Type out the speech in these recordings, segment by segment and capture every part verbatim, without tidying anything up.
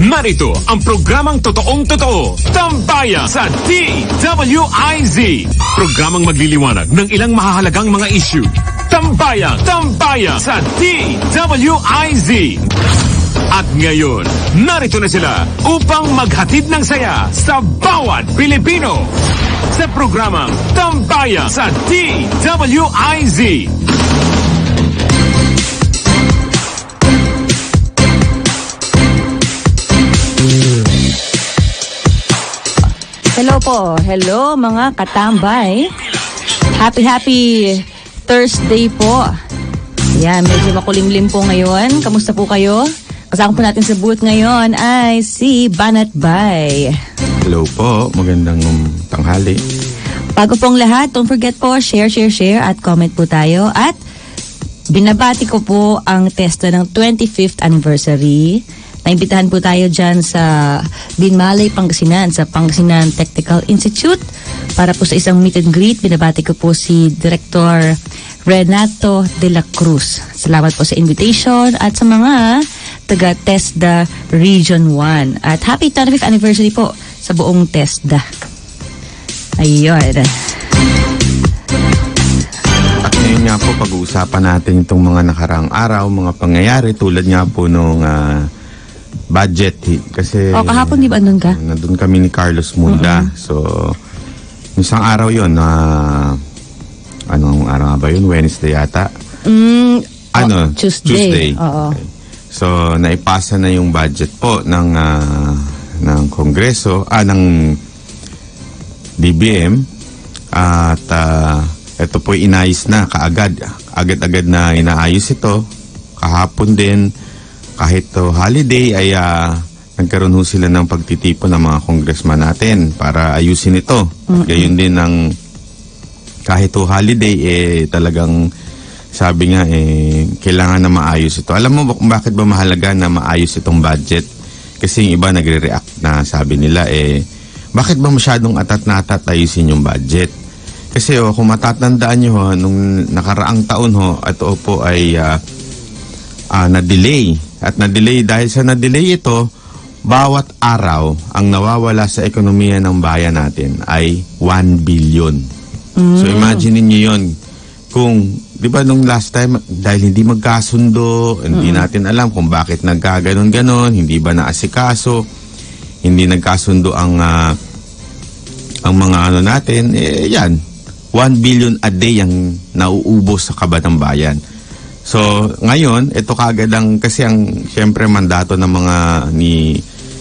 Narito ang programang totoong totoo, Tambayan sa D W I Z. Programang magliliwanag ng ilang mahahalagang mga issue. Tambayan, Tambayan sa D W I Z. At ngayon, narito na sila upang maghatid ng saya sa bawat Pilipino. Sa programang Tambayan sa D W I Z. Hello po. Hello mga katambay. Happy happy Thursday po. Yan, medyo makulimlim po ngayon. Kamusta po kayo? Kasama po natin sa booth ngayon ay si Banat Bay. Hello po. Magandang tanghali. Bago pong lahat, don't forget po, share, share, share at comment po tayo. At binabati ko po ang testa ng twenty-fifth anniversary. Naimbitahan po tayo dyan sa Binmalay, Pangasinan, sa Pangasinan Technical Institute para po sa isang meet and greet. Binabati ko po si Director Renato de la Cruz. Salamat po sa invitation at sa mga taga TESDA Region one. At happy twenty-fifth anniversary po sa buong TESDA. Ayun. At ngayon nga po, pag-uusapan natin itong mga nakaraang araw, mga pangyayari tulad nga po nung uh, budget. Kasi o, kahapon di ba andun ka? Nandun kami ni Carlos Munda. Mm-hmm. So, isang araw yun na uh, anong araw nga ba yun? Wednesday yata? Mm, ano? Oh, Tuesday. Tuesday. Oo. Okay. So, naipasa na yung budget po ng uh, ng Kongreso, ah, ng D B M. At uh, ito po inayos na kaagad. Agad-agad na inaayos ito. Kahapon din, kahit to holiday ay uh, nagkaroon ho sila ng pagtitipon ng mga congressman natin para ayusin ito. Mm-hmm. Gayon din ng kahit to holiday eh talagang sabi nga eh kailangan na maayos ito. Alam mo kung bakit ba mahalaga na maayos itong budget? Kasi yung iba nagre-react na sabi nila eh bakit ba masyadong atat na atat ayusin yung budget? Kasi oh, kung matatandaan nyo ho, nung nakaraang taon ho, ito po ay uh, uh, na-delay. At na-delay, dahil sa na-delay ito, bawat araw ang nawawala sa ekonomiya ng bayan natin ay one billion. Mm. So imagine niyo yun. Kung, di ba nung last time, dahil hindi magkasundo, hindi mm. natin alam kung bakit nagkaganon-ganon, hindi ba naasikaso, hindi nagkasundo ang uh, ang mga ano natin, eh yan, one billion a day ang nauubos sa kabatang bayan. So, ngayon, ito kagad ang, kasi ang, siyempre, mandato ng mga, ni,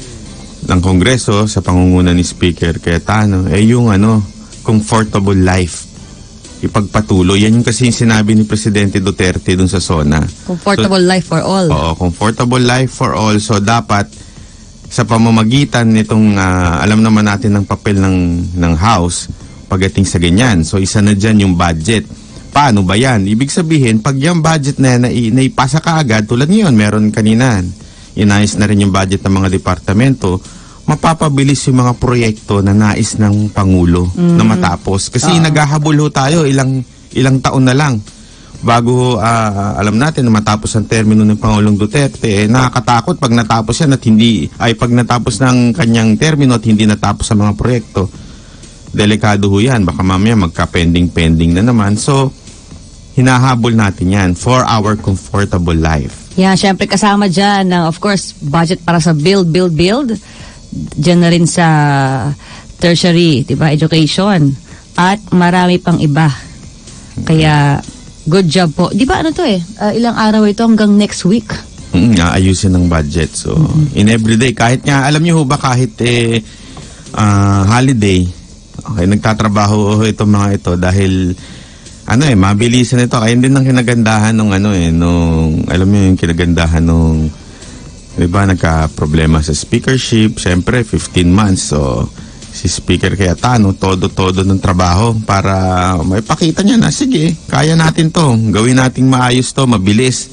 ng Kongreso, sa pangunguna ni Speaker Cayetano, eh yung, ano, comfortable life. Ipagpatuloy. Yan yung kasi yung sinabi ni Presidente Duterte dun sa SONA. Comfortable so, life for all. Oo, comfortable life for all. So, dapat, sa pamamagitan nitong, uh, alam naman natin ng papel ng, ng House, pagdating sa ganyan. So, isa na dyan yung budget. Paano ba yan? Ibig sabihin, pag yung budget na yan, naipasa ka agad, tulad ngayon, meron kanina, inayos na rin yung budget ng mga departamento, mapapabilis yung mga proyekto na nais ng Pangulo mm. na matapos. Kasi uh-huh. naghahabol ho tayo, ilang, ilang taon na lang. Bago uh, alam natin na matapos ang termino ng Pangulong Duterte, eh, nakakatakot pag natapos yan at hindi, ay pag natapos ng kanyang termino at hindi natapos ang mga proyekto. Delikado ho yan. Baka mamaya magka-pending-pending na naman. So, hinahabol natin yan for our comfortable life. Yeah, syempre kasama dyan ng, of course, budget para sa build, build, build. Dyan na rin sa tertiary, diba, education. At marami pang iba. Kaya, good job po. Di ba ano to eh? Uh, ilang araw ito hanggang next week? Mm, ayusin ng budget. So, mm-hmm. in everyday, kahit nga, alam niyo ho ba, kahit eh, uh, holiday, okay, nagtatrabaho itong mga ito dahil ano eh, mabilisan ito. Ayun din ang kinagandahan nung ano eh, nung, alam mo yung kinagandahan nung, di ba, nagka-problema sa speakership. Siyempre, fifteen months. So, si Speaker Cayetano, todo-todo ng trabaho para maipakita niya na, sige, kaya natin to. Gawin nating maayos to, mabilis.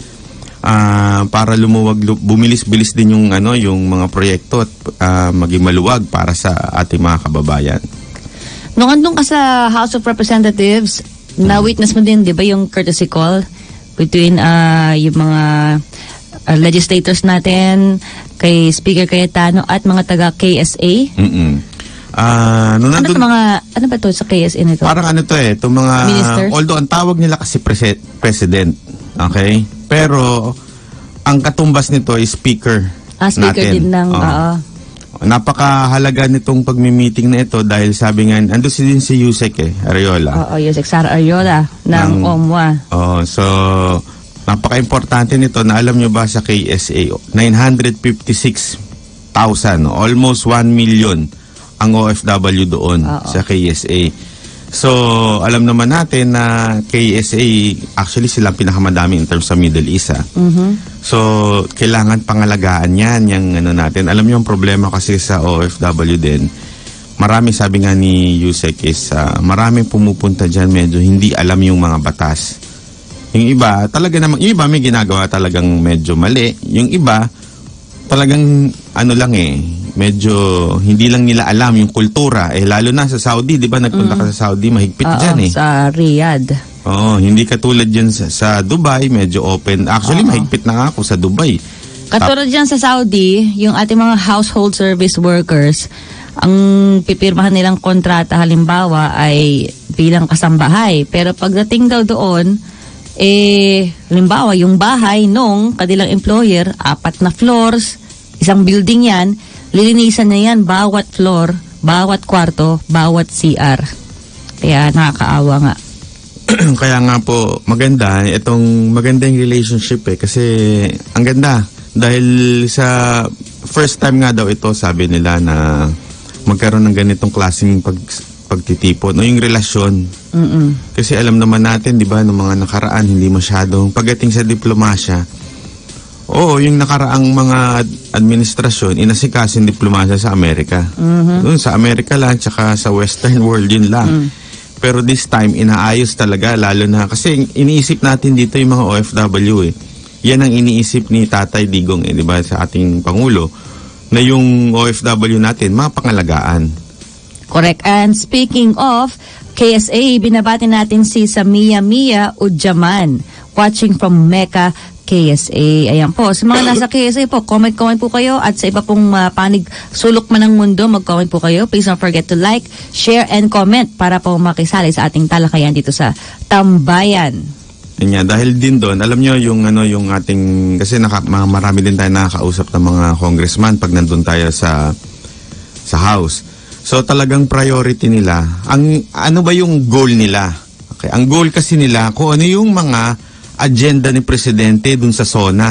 Uh, para lumuwag, bumilis-bilis din yung, ano, yung mga proyekto at uh, maging maluwag para sa ating mga kababayan. Nung andun ka sa House of Representatives, na-witness mo din, di ba, yung courtesy call between uh, yung mga uh, legislators natin kay Speaker Cayetano at mga taga K S A. Mm-mm. Ah, nung Ano nandun, to mga, ano ba to sa K S A nito? parang ano to eh, itong mga, Ministers? although ang tawag nila kasi prese- president, okay? Pero, ang katumbas nito is speaker Ah, speaker natin. din ng, Oo. oo. Napakahalaga nitong pagmi-meeting na ito dahil sabi nga, ando si din si Yusek eh, Ariola. Oo, Yusek Sara Ariola ng Ng- O M W A. Oh, so napaka-importante nito na alam nyo ba sa K S A, nine hundred fifty-six thousand, almost one million ang O F W doon Oo. sa K S A. So, alam naman natin na K S A, actually sila ang pinakamadami in terms sa Middle East. Ah. Mhm. So, kailangan pangalagaan yan, yung ano natin. Alam niyo yung problema kasi sa O F W din. Marami, sabi nga ni Yusek, is uh, maraming pumupunta dyan medyo hindi alam yung mga batas. Yung iba, talaga naman, yung iba may ginagawa talagang medyo mali. Yung iba, talagang ano lang eh, medyo hindi lang nila alam yung kultura. Eh, lalo na sa Saudi, di ba? Nagpunta ka sa Saudi, mahigpit Oo, dyan eh. sa Riyadh. Oo, hindi katulad dyan sa, sa Dubai, medyo open. Actually, Oo. mahigpit na nga ako sa Dubai. Katulad dyan sa Saudi, yung ating mga household service workers, ang pipirmahan nilang kontrata halimbawa ay bilang kasambahay. Pero pagdating daw doon, eh, halimbawa yung bahay nung kanilang employer, apat na floors, isang building yan, lilinisan na yan bawat floor, bawat kwarto, bawat C R. Kaya nakakaawa nga. Kaya nga po, maganda, itong magandang relationship eh, kasi ang ganda. Dahil sa first time nga daw ito, sabi nila na magkaroon ng ganitong klaseng pag, pagtitipon o yung relasyon. Mm-mm. Kasi alam naman natin, di ba, ng mga nakaraan, hindi masyadong pagdating sa diplomasya. Oo, yung nakaraang mga administrasyon, inasikaso yung diplomasya sa Amerika. Mhm. Doon sa Amerika lang, tsaka sa Western world yun lang. Mm. Pero this time, inaayos talaga, lalo na, kasi iniisip natin dito yung mga O F W eh. Yan ang iniisip ni Tatay Digong eh, di ba, sa ating Pangulo, na yung O F W natin, mapangalagaan. Correct. And speaking of K S A, binabati natin si Samia Mia Udjaman, watching from Mecca, K S A. Ayan po. Sa mga nasa K S A po, comment-comment po kayo at sa iba pong uh, panig sulok man ng mundo, mag-comment po kayo. Please don't forget to like, share, and comment para po makisali sa ating talakayan dito sa Tambayan. Yan nga, dahil din doon, alam nyo yung ano yung ating, kasi naka, ma- marami din tayo nakakausap ng mga congressman pag nandun tayo sa sa house. So talagang priority nila, ang ano ba yung goal nila? Okay, ang goal kasi nila kung ano yung mga agenda ni presidente dun sa SONA.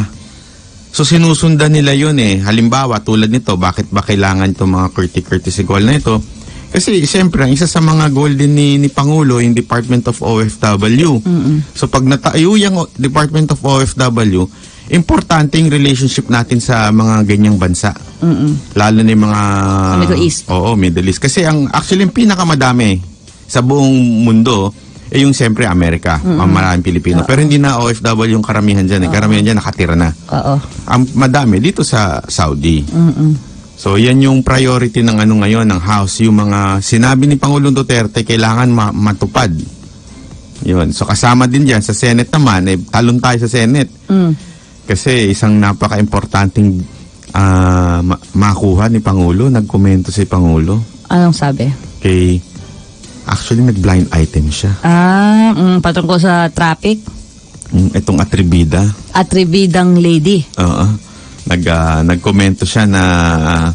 So sinusundan nila yun eh. Halimbawa, tulad nito, bakit ba kailangan itong mga courtesy goal na ito? Kasi siyempre, ang isa sa mga goal din ni, ni Pangulo, yung Department of O F W. Mm-mm. So pag natayo yung Department of O F W, importante yung relationship natin sa mga ganyang bansa. Mm-mm. Lalo na yung mga... Sa Middle East. Oo, Middle East. Kasi ang actually yung pinakamadami sa buong mundo, eh yung siyempre Amerika, ang maraming Pilipino. Oo. Pero hindi na O F W yung karamihan dyan. Eh. Karamihan dyan nakatira na. Oo. Ang madami dito sa Saudi. Mm-mm. So yan yung priority ng ano ngayon ng House, yung mga sinabi ni Pangulong Duterte kailangan ma- matupad. Yun. So kasama din diyan sa Senate naman, eh, talon tayo sa Senate. Mm. Kasi isang napaka-importanting ah, ma- makuha ni Pangulo, nagkomento si Pangulo Anong sabi? kay actually nag-blind item siya. Ah, mm, patungkol sa traffic. Mm, itong atribida. Atribidang lady. Oo. Nag, ah, nagkomento siya na uh,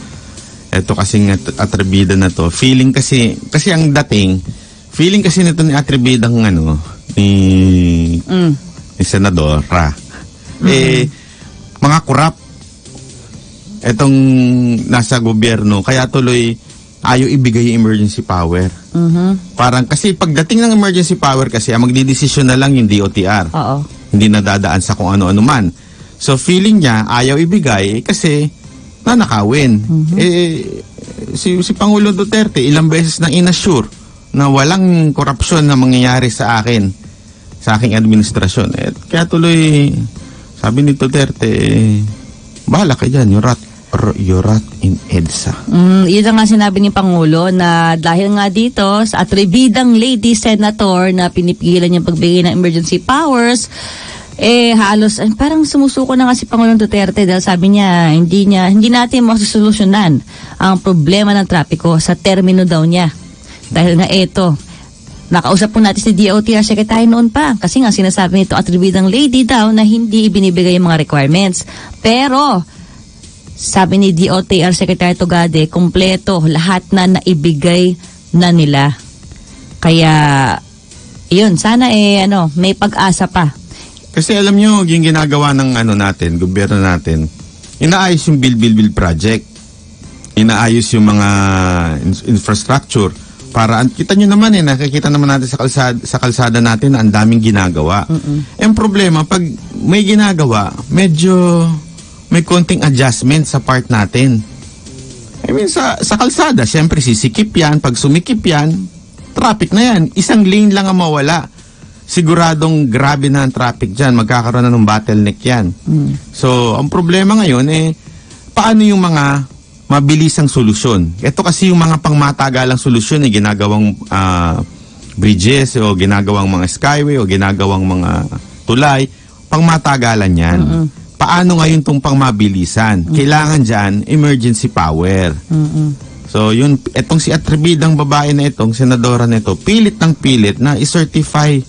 eto kasing at- atribida na to. Feeling kasi, kasi ang dating, feeling kasi nito ni atribidang ano, ni, Mm. ni Senadora. Eh, mga kurap. Etong nasa gobyerno, kaya tuloy ayaw ibigay yung emergency power. Mhm. Parang kasi pagdating ng emergency power kasi, ang magdidesisyon na lang yung D O T R. Oo. Hindi na dadaan sa kung ano-ano man. So feeling niya ayaw ibigay kasi nanakawin. Eh si si Pangulo Duterte ilang beses nang inassure na walang korupsyon na mangyayari sa akin, sa aking administrasyon. Eh, kaya tuloy sabi ni Duterte, eh, bahala ka dyan, you rat, you rat in EDSA. Mm, yun ang nga sinabi ni Pangulo na dahil nga dito sa atribidang lady senator na pinipigilan niyang pagbigay ng emergency powers, eh halos eh, parang sumusuko na nga si Pangulong Duterte dahil sabi niya hindi niya hindi natin masusolusyonan ang problema ng trapiko sa termino daw niya. Dahil nga eto, nakausap po natin si D O T R Secretary noon pa kasi nga sinasabi nito atribidang lady daw na hindi ibinibigay yung mga requirements. Pero sabi ni D O T R Secretary Togade, kumpleto lahat na naibigay na nila. Kaya yun, sana eh ano, may pag-asa pa. Kasi alam nyo, yung ginagawa ng ano natin, gobyerno natin, inaayos yung Build Build Build project. Inaayos yung mga in- infrastructure. Para, kita nyo naman eh, nakikita naman natin sa kalsada, sa kalsada natin na ang daming ginagawa. Mm-mm. Ang problema, pag may ginagawa, medyo may konting adjustment sa part natin. I mean, sa, sa kalsada, syempre sisikip yan. Pag sumikip yan, traffic na yan. Isang lane lang ang mawala. Siguradong grabe na ang traffic dyan. Magkakaroon na ng bottleneck yan. Mm. So, ang problema ngayon eh, paano yung mga mabilisang solusyon? Ito kasi yung mga pangmatagalang solusyon eh, ginagawang uh, bridges o ginagawang mga skyway o ginagawang mga tulay. Pangmatagalan yan. Mm-mm. Paano ngayon itong pangmabilisan? Mm-mm. Kailangan dyan emergency power. Mm-mm. So, yun, etong si atribidang babae na itong senadora na ito, pilit ng pilit na i-certify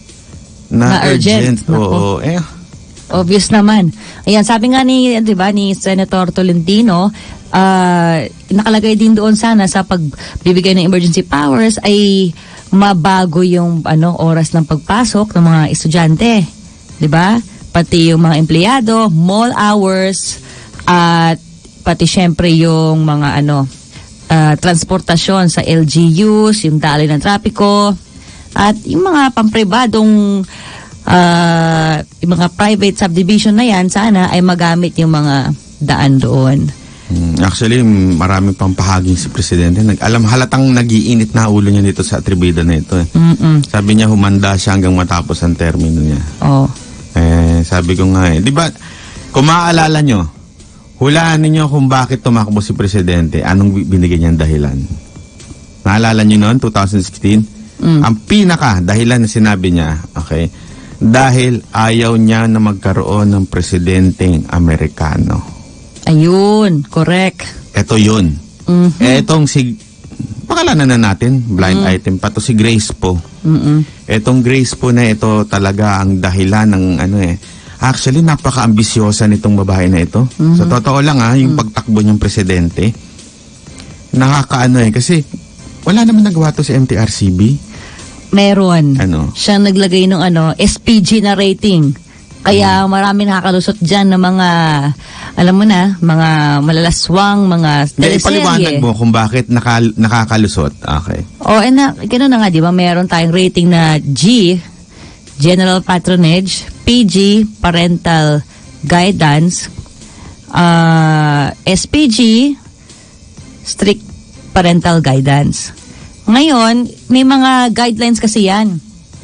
na, Na urgent. urgent. Oo, eh. Obvious naman. Ayan, sabi nga ni, 'di ba, ni Senator Tolentino, uh, nakalagay din doon sana sa pagbibigay ng emergency powers ay mabago yung ano oras ng pagpasok ng mga estudyante, 'di ba? Pati yung mga empleyado, mall hours, at pati syempre yung mga ano uh, transportasyon sa L G Us, yung daloy ng trapiko, at yung mga pampribadong uh, yung mga private subdivision na yan, sana ay magamit yung mga daan doon. Hmm, actually, marami pang pahaging si Presidente. Nag, alam, halatang nagiinit na ulo niya dito sa atribida na ito. Eh. Mm-mm. Sabi niya, humanda siya hanggang matapos ang termino niya. Oh. Eh, sabi ko nga eh, di ba, kung maaalala nyo, hulaan ninyo kung bakit tumakbo si Presidente, anong binigyan niyang dahilan. Naalala nyo noon, twenty sixteen? Mm. Ang pinaka dahilan na sinabi niya, okay, dahil ayaw niya na magkaroon ng presidenteng Amerikano. Ayun, correct. Ito yun. Mhm. Etong si, pakalanan na natin, blind Mm. item pa to, si Grace po. Mm-mm. Etong Grace po na ito talaga ang dahilan ng ano eh. Actually, napaka-ambisyosa nitong babae na ito. Mhm. Sa totoo lang ha, yung Mm. pagtakbo niyang presidente, nakakaano eh, kasi wala naman nagawa to si M T R C B. Meron. Ano? Siyang naglagay ng ano, S P G na rating. Kaya marami nakakalusot dyan ng mga, alam mo na, mga malalaswang, mga Dahil paliwanag teleserye. mo kung bakit naka, nakakalusot. Okay. O, eh na, gano'n na nga, di ba? Meron tayong rating na G, General Patronage, P G, Parental Guidance, uh, S P G, Strict Parental Guidance. Ngayon, may mga guidelines kasi yan.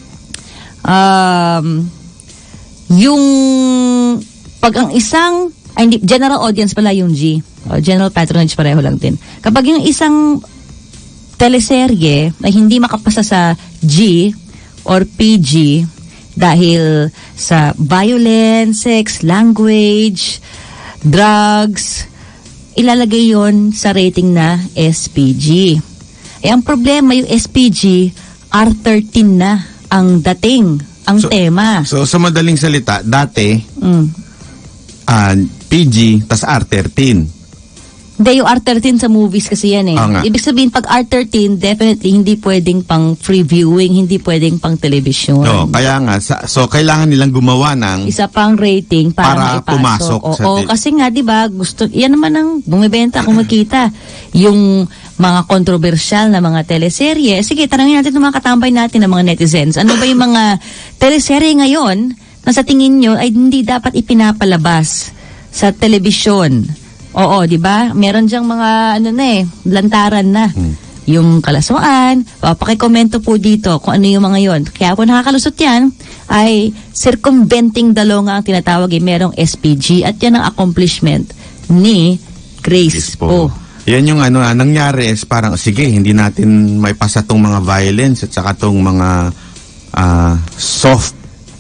Um, yung, pag ang isang, ay, hindi, general audience pala yung G. O, general patronage pareho lang din. Kapag yung isang teleserye ay hindi makapasa sa G or P G dahil sa violence, sex, language, drugs, ilalagay yon sa rating na S P G. Eh, ang problema, yung S P G, R thirteen na ang dating, ang So- tema. So, sa madaling salita, dati, Mm. ah, P G, tas R thirteen. Hindi, yung R thirteen sa movies kasi yan eh. Oo nga. Ibig sabihin, pag R thirteen, definitely hindi pwedeng pang free viewing, hindi pwedeng pang television. No, kaya nga, sa, so kailangan nilang gumawa ng, Isa pang rating para, Para maipasok. pumasok Oo, sa tel- kasi nga, di ba, gusto, yan naman ang bumibenta kung makita. Yung mga kontrobersyal na mga teleserye. Sige, tanongin natin ng mga katambay natin ng mga netizens. Ano ba yung mga teleserye ngayon na sa tingin nyo ay hindi dapat ipinapalabas sa telebisyon? Oo, di ba? Meron diyang mga, ano na eh, lantaran na. Hmm. Yung kalaswaan, o, pakikomento po dito kung ano yung mga yon. Kaya po nakakalusot yan, ay circumventing the law nga ang tinatawag, eh, merong S P G at yan ang accomplishment ni Grace, Yes po. Yan yung ano, ah, nangyari is parang, sige, hindi natin maipasa tong mga violence at saka tong mga ah, soft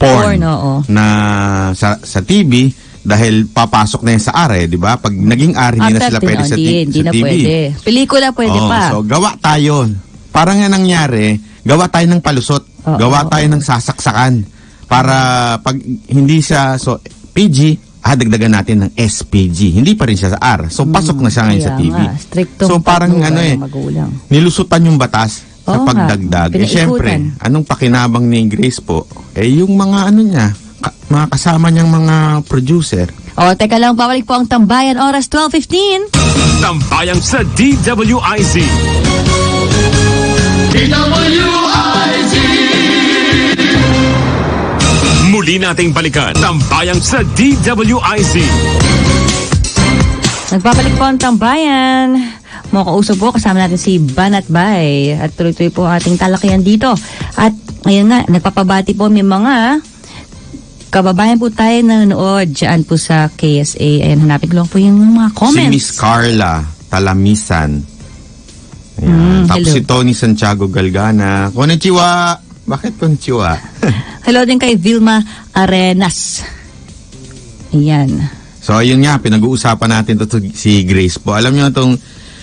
porn, Porn, oo. na sa sa T V dahil papasok na yan sa R, eh, di ba? Pag naging R, hindi na After sila ten, pwede oh, sa, di, ti- di sa na T V. pwede. Pelikula pwede Oo, pa. So, gawa tayo. Parang nga nangyari, gawa tayo ng palusot. Oo, gawa oo, tayo ng sasaksakan. Para pag hindi siya so P G, ah, dagdagan natin ng S P G. Hindi pa rin siya sa R. So, pasok na siya ngayon Kaya sa T V. nga, striktong So, parang pagbuhay ano eh, ng magulang. nilusutan yung batas sa Oo nga, pagdagdag. Eh, pinaikutan. syempre, anong pakinabang ni Grace po? Eh, yung mga ano niya, ka- mga kasama niyang mga producer. O, teka lang, babalik po ang tambayan, oras twelve fifteen. Tambayang sa D W I Z. D W I Z. Muli nating balikan. Tambayang sa D W I Z. Nagbabalik po ang tambayan. Mga kausap po, kasama natin si Banat Bay. At tuloy-tuloy po ang ating talakihan dito. At ngayon nga, nagpapabati po may mga kababayan po tayo na nanonood dyan po sa K S A. Ayan, hanapin ko lang po yung mga comments. Si Miss Carla Talamisan. Ayan. Mm, Tapos hello. si Tony Santiago Galgana. Konnichiwa! Bakit konnichiwa? Hello din kay Vilma Arenas. Ayan. So, ayun nga, pinag-uusapan natin to, to si Grace po. Alam niyo itong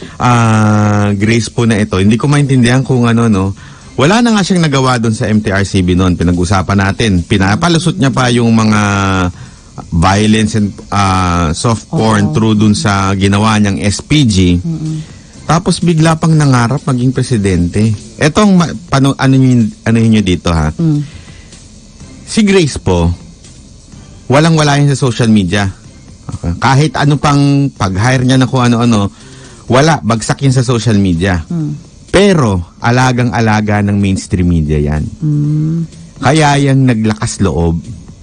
ah, Grace po na ito, hindi ko maintindihan kung ano, no. Wala na nga siyang nagawa doon sa M T R C B noon. Pinag-usapan natin. Pinapalusot niya pa yung mga violence and ah, soft porn Oo. through doon sa ginawa niyang S P G. Tapos bigla pang nangarap maging presidente. Etong ma- pano, ano niyo ano niyo dito ha. Mm. Si Grace po, walang-wala yan sa social media. Okay. Kahit ano pang pag-hire niya na kung ano-ano, wala, bagsak yun sa social media. Mm. Pero, alagang-alaga ng mainstream media yan. Mm. Kaya yung naglakas loob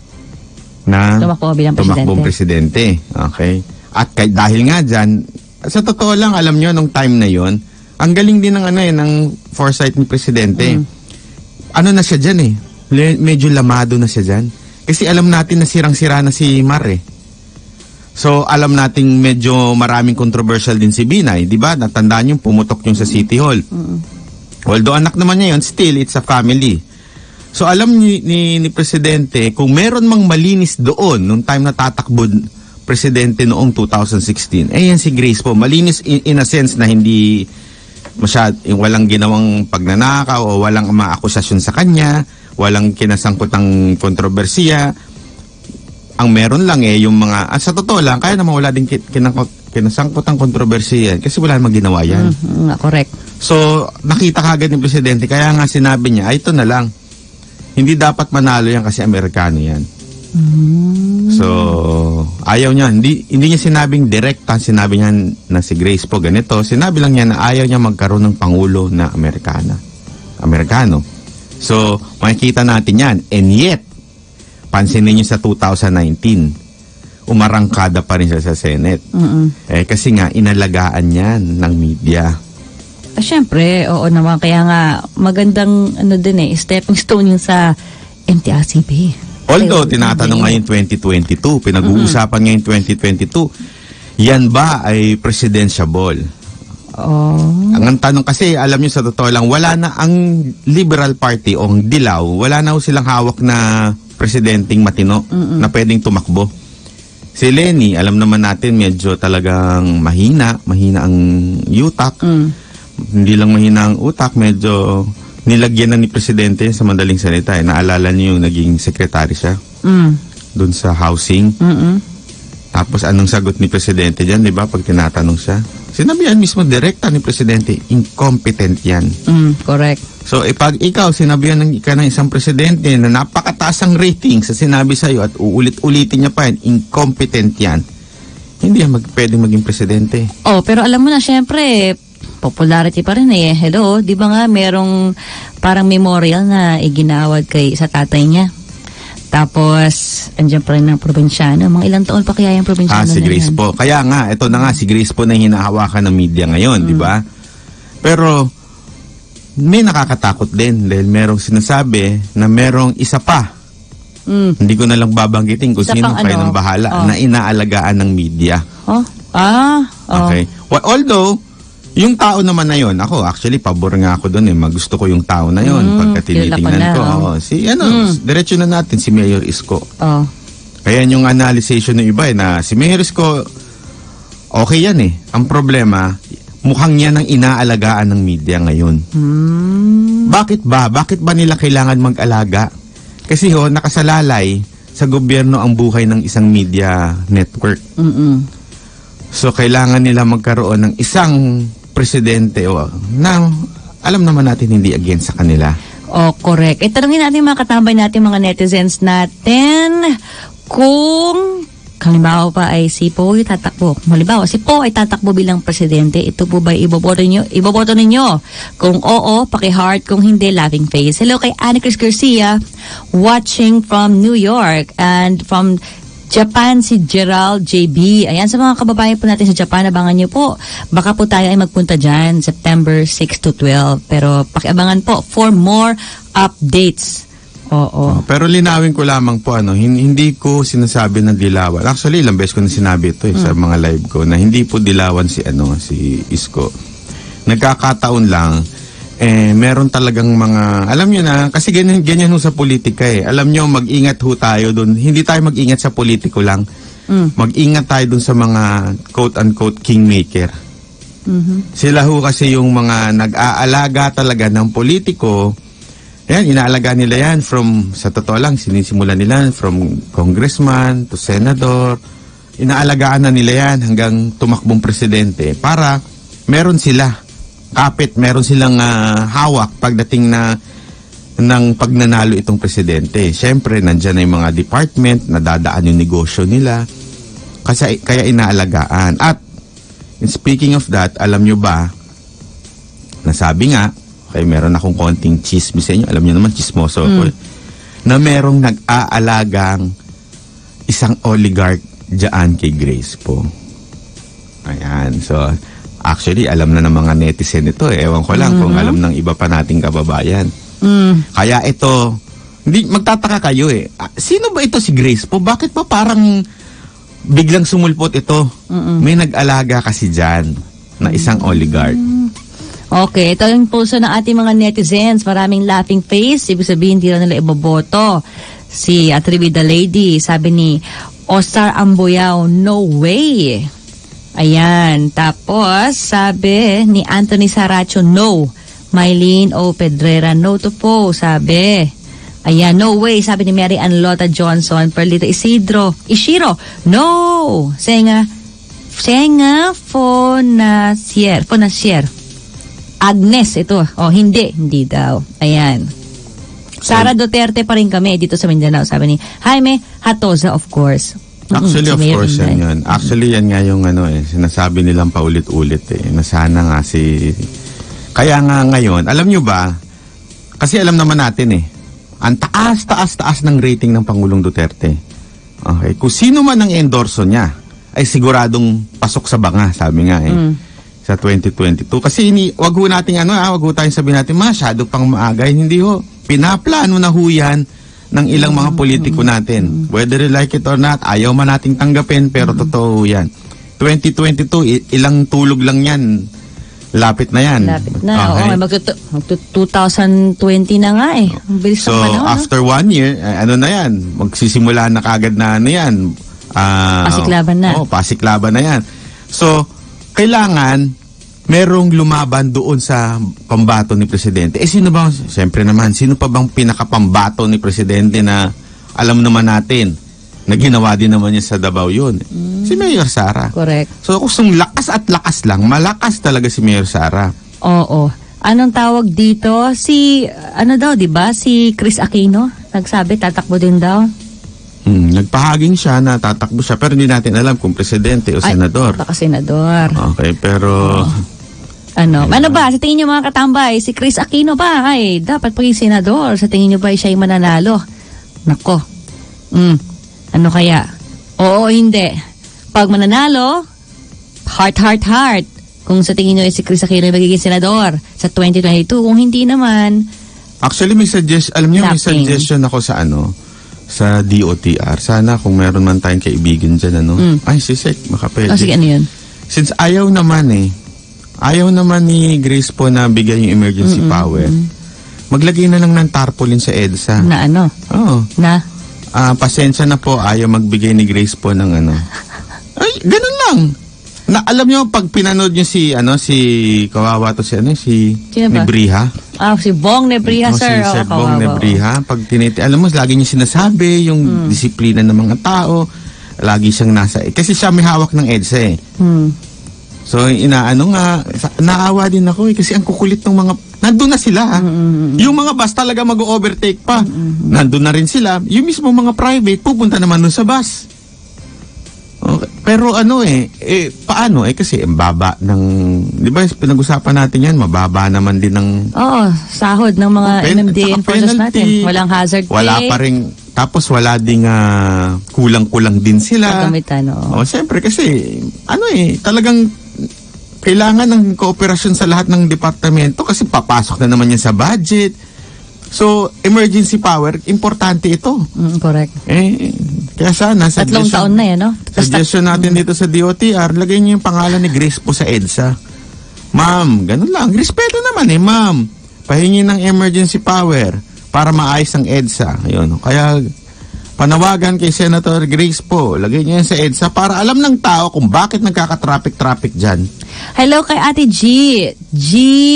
na Tumakbo bilang tumakbong presidente. Okay? At kay, dahil nga dyan, sa totoo lang, alam nyo, nung time na yon, ang galing din ng ano eh, ng foresight ni presidente. Mm. Ano na siya dyan eh, Le- medyo lamado na siya dyan. Kasi alam natin na sirang-sira na si Mar eh. So, alam nating medyo maraming controversial din si Binay, di ba? Natandaan yung pumutok yung sa City Hall. Mm. Although anak naman niya yun, still, it's a family. So, alam ni, ni, ni Presidente, kung meron mang malinis doon, nung time na tatakbo Presidente noong two thousand sixteen, eh yan si Grace po. Malinis in, in a sense na hindi masyad, yung walang ginawang pagnanakaw o walang maakusasyon sa kanya, walang kinasangkutang kontrobersiya. Ang meron lang eh, yung mga, ah, sa totoo lang, kaya naman wala din kinangkot, kinasangkot ang kontrobersiya kasi wala namang ginawa yan. Mm, mm, correct. So, nakita kagad ni Presidente, kaya nga sinabi niya, ay, ito na lang. Hindi dapat manalo yan kasi Amerikano yan. Mm. So, ayaw niya, hindi, hindi niya sinabing direkta, sinabi niya na si Grace po ganito, sinabi lang niya na ayaw niya magkaroon ng Pangulo na Amerikana. Amerikano. So, makikita natin yan. And yet, pansinin niyo sa two thousand nineteen, umarangkada pa rin siya sa Senate. Mm-mm. Eh, kasi nga, inalagaan yan ng media. Ah, syempre, oo naman. Kaya nga, magandang ano din eh, stepping stone yun sa M T R C B. Although, Ayun, tinatanong ayun. ngayon twenty twenty-two, pinag-uusapan ngayon twenty twenty-two, yan ba ay presidentiable? Oh. Ang tanong kasi, alam niyo sa totoo lang, wala na ang Liberal Party o ang Dilaw, wala na ho silang hawak na presidenting matino Mm-mm. na pwedeng tumakbo. Si Lenny, alam naman natin, medyo talagang mahina, mahina ang utak. Mm. Hindi lang mahina ang utak, medyo nilagyan na ni Presidente sa madaling salita. Eh. Naalala niyo yung naging sekretary siya Mm. doon sa housing. Mm-mm. Tapos anong sagot ni Presidente dyan, di ba, pag tinatanong siya? Sinabihan mismo direkta ni Presidente, incompetent yan. Mm, correct. So, eh, pag ikaw, sinabihan ng, ka ng isang presidente na napakataas ang rating sa sinabi sa'yo at uulit-ulitin niya pa yan, incompetent yan, hindi yan mag, pwedeng maging presidente. Oh, pero alam mo na, syempre, popularity pa rin eh. Hello, di ba nga merong parang memorial na iginawad kay sa tatay niya. Tapos, andyan pa rin ng probinsyano. Mga ilang taon pa kaya yung probinsyano Ah, si na Grace yan? po. Kaya nga, ito na nga, si Grace po na hinahawakan ng media ngayon, di ba? Pero, may nakakatakot din dahil merong sinasabi na merong isa pa. Mm. Hindi ko na lang babanggitin kung Isa sino pang kayo ano? ng bahala Oh. na inaalagaan ng media. Oh? Ah? Oh. Okay. Well, although, Yung tao naman na yun, ako actually pabor nga ako doon eh. Magusto ko yung tao na yun Mm, pagka tinitingnan kilala ko. ko na, Oo, si ano, Mm. diretso na natin si Mayor Isko. Oh. Kaya yung analysis ng iba eh, na si Mayor Isko, okay yan eh. Ang problema, mukhang yan ang inaalagaan ng media ngayon. Hmm. Bakit ba? Bakit ba nila kailangan mag-alaga? Kasi ho, nakasalalay sa gobyerno ang buhay ng isang media network. Mm-mm. So, kailangan nila magkaroon ng isang presidente o na alam naman natin hindi against sa kanila. Oh, correct. Eh, tanungin natin mga katambay natin, mga netizens natin, kung halimbawa pa ay si Po ay tatakbo. Halimbawa, si Po ay tatakbo bilang presidente. Ito po ba iboboto ninyo? Iboboto ninyo? Kung oo, paki-heart. Kung hindi, laughing face. Hello kay Annie Chris Garcia, watching from New York. And from Japan, si Gerald J B. Ayan, sa mga kababayan po natin sa Japan, abangan nyo po. Baka po tayo ay magpunta dyan, September six to twelve. Pero pakiabangan po for more updates. Oo. Oh, pero linawin ko lamang po, ano, hin- hindi ko sinasabi na dilawan. Actually, ilang beses ko na sinabi ito eh, Mm. sa mga live ko, na hindi po dilawan si, ano, si Isko. Nagkakataon lang, eh, meron talagang mga, alam nyo na, kasi ganyan, ganyan ho sa politika eh. Alam nyo, mag-ingat ho tayo dun. Hindi tayo mag-ingat sa politiko lang. Mm. Mag-ingat tayo dun sa mga quote-unquote kingmaker. Mhm. Sila ho kasi yung mga nag-aalaga talaga ng politiko. Yan, inaalaga nila yan from, sa totoo lang, sinisimulan nila from congressman to senador. Inaalagaan na nila yan hanggang tumakbong presidente para meron sila kapit, meron silang uh, hawak pagdating na ng pagnanalo itong presidente. Siyempre, nandyan na yung mga department na dadaan yung negosyo nila. Kasi, kaya inaalagaan. At, speaking of that, alam nyo ba, nasabi nga, okay, meron akong konting chismis sa inyo. Alam niyo naman, chismoso ako. Mm. eh. Na merong nag-aalagang isang oligarch dyan kay Grace po. Ayan. So, actually, alam na ng mga netizen ito. Eh. Ewan ko lang Mm-hmm. kung alam ng iba pa nating kababayan. Mm. Kaya ito, hindi, magtataka kayo eh. Ah, sino ba ito si Grace po? Bakit pa parang biglang sumulpot ito? Mm-mm. May nag-alaga kasi dyan na isang oligarch. Okay, ito yung pulso ng ating mga netizens. Maraming laughing face. Ibig sabihin, hindi lang nila iboboto. Si Atribida Lady, sabi ni Oscar Amboyao, no way. Ayan. Tapos, sabi ni Anthony Saracho, no. Mylene O. Pedrera, no to po, sabi. Ayan, no way. Sabi ni Mary Ann Lota Johnson, Perlita Isidro, Ishiro, no. Senga, Senga Fonasier, Fonasier. Agnes, ito. Oh, hindi. Hindi daw. Ayan. Sara Duterte pa rin kami dito sa Mindanao. Sabi ni Jaime Hatoza, of course. Actually, Mm-mm, si of Mayor course, Inday. yan yun. Actually, yan nga yung ano eh, sinasabi nilang paulit-ulit eh, na sana nga si... Kaya nga ngayon, alam nyo ba, kasi alam naman natin eh, ang taas, taas, taas ng rating ng Pangulong Duterte. Okay, kung sino man ang endorso niya, ay siguradong pasok sa banga, sabi nga eh. Mm. Sa twenty twenty-two. Kasi ini, wag ho natin ano, ah, wag ho tayong sabihin natin, masyado pang maaga. Hindi ho. Pinaplano na ho yan ng ilang mga politiko natin. Whether you like it or not, ayaw man nating tanggapin, pero totoo ho yan. twenty twenty-two, i- ilang tulog lang yan. Lapit na yan. Lapit na. Okay? Oo, magto- magto- twenty twenty na nga eh. Ang bilis So, ng panahon. no? after one year, eh, ano na yan? Magsisimula na kagad na ano yan. Ah, Pasiklaban na. Oo, pasiklaban na yan. So, kailangan merong lumaban doon sa pambato ni Presidente. Eh, sino ba? Siyempre naman, sino pa bang pinakapambato ni Presidente na alam naman natin na ginawa din naman niya sa Davao yun? Mm. Si Mayor Sara. Correct. So, kung lakas at lakas lang, malakas talaga si Mayor Sara. Oo. Anong tawag dito? Si, ano daw, di ba? Si Chris Aquino, nagsabi, tatakbo din daw. Hmm, nagpahaging siya na tatakbo siya, pero hindi natin alam kung presidente o Ay, senador. baka senador. Okay, pero... Ano? Ano ba? Sa tingin niyo mga katambay, si Chris Aquino ba? Ay, dapat paging senador. Sa tingin niyo ba siya ay mananalo? Nako. Mm. Ano kaya? Oo, hindi. Pag mananalo, heart, heart, heart. Kung sa tingin niyo ay si Chris Aquino ay magiging senador sa twenty twenty-two. Kung hindi naman, Actually, may suggest, alam niyo, may Lapping. suggestion ako sa ano, sa D O T R. Sana kung meron man tayong kaibigan dyan, ano. Mm. Ay, si Sek, makapwede. o sige, ano yun? Since ayaw naman eh, ayaw naman ni Grace po na bigyan yung emergency Mm-mm. power. Maglagay na lang ng tarpaulin sa EDSA. Na ano? Oo. Na? Ah, pasensya na po, ayaw magbigay ni Grace po ng ano. Ay, ganun lang. Na alam niyo pag pinanood niyo si ano si kawawa to si ano si Sino ba? Nebriha. Ah, si Bong Nebriha, O, sir. Si Sir Oo, Bong kawawa. Nebriha, pag tiniti, alam mo, lagi niya sinasabi yung Hmm. disiplina ng mga tao. Lagi siyang nasa, eh, kasi siya may hawak ng EDSA eh. Hmm. So, inaano nga, sa- naawa din ako eh, kasi ang kukulit ng mga, nandun na sila. Yung mga bus talaga mag-overtake pa. Nandun na rin sila. Yung mismo mga private, pupunta naman nun sa bus. Okay. Pero ano eh, eh, paano eh, kasi ang baba ng, di ba, pinag-usapan natin yan, mababa naman din ng Oo, sahod ng mga pen- M M D tsaka enforcers penalty. natin. Walang hazard pay. Wala pa rin, tapos wala ding ah, kulang-kulang din sila. Kagamitan, oo. O, siyempre kasi, ano eh, talagang kailangan ng kooperasyon sa lahat ng departamento kasi papasok na naman yan sa budget. So, emergency power, importante ito. Mm, correct. Eh, kaya sana, Tatlong taon na yan, no? Tas- suggestion natin dito sa D O T R, lagay niyo yung pangalan ni Grace po sa EDSA. Ma'am, ganun lang. Respeto naman eh, ma'am. Pahingi ng emergency power para maayos ang EDSA. Ayun. Kaya, panawagan kay Senator Grace po, lagay niyo yan sa EDSA para alam ng tao kung bakit nagkaka-traffic-traffic dyan. Hello kay Ate G. G.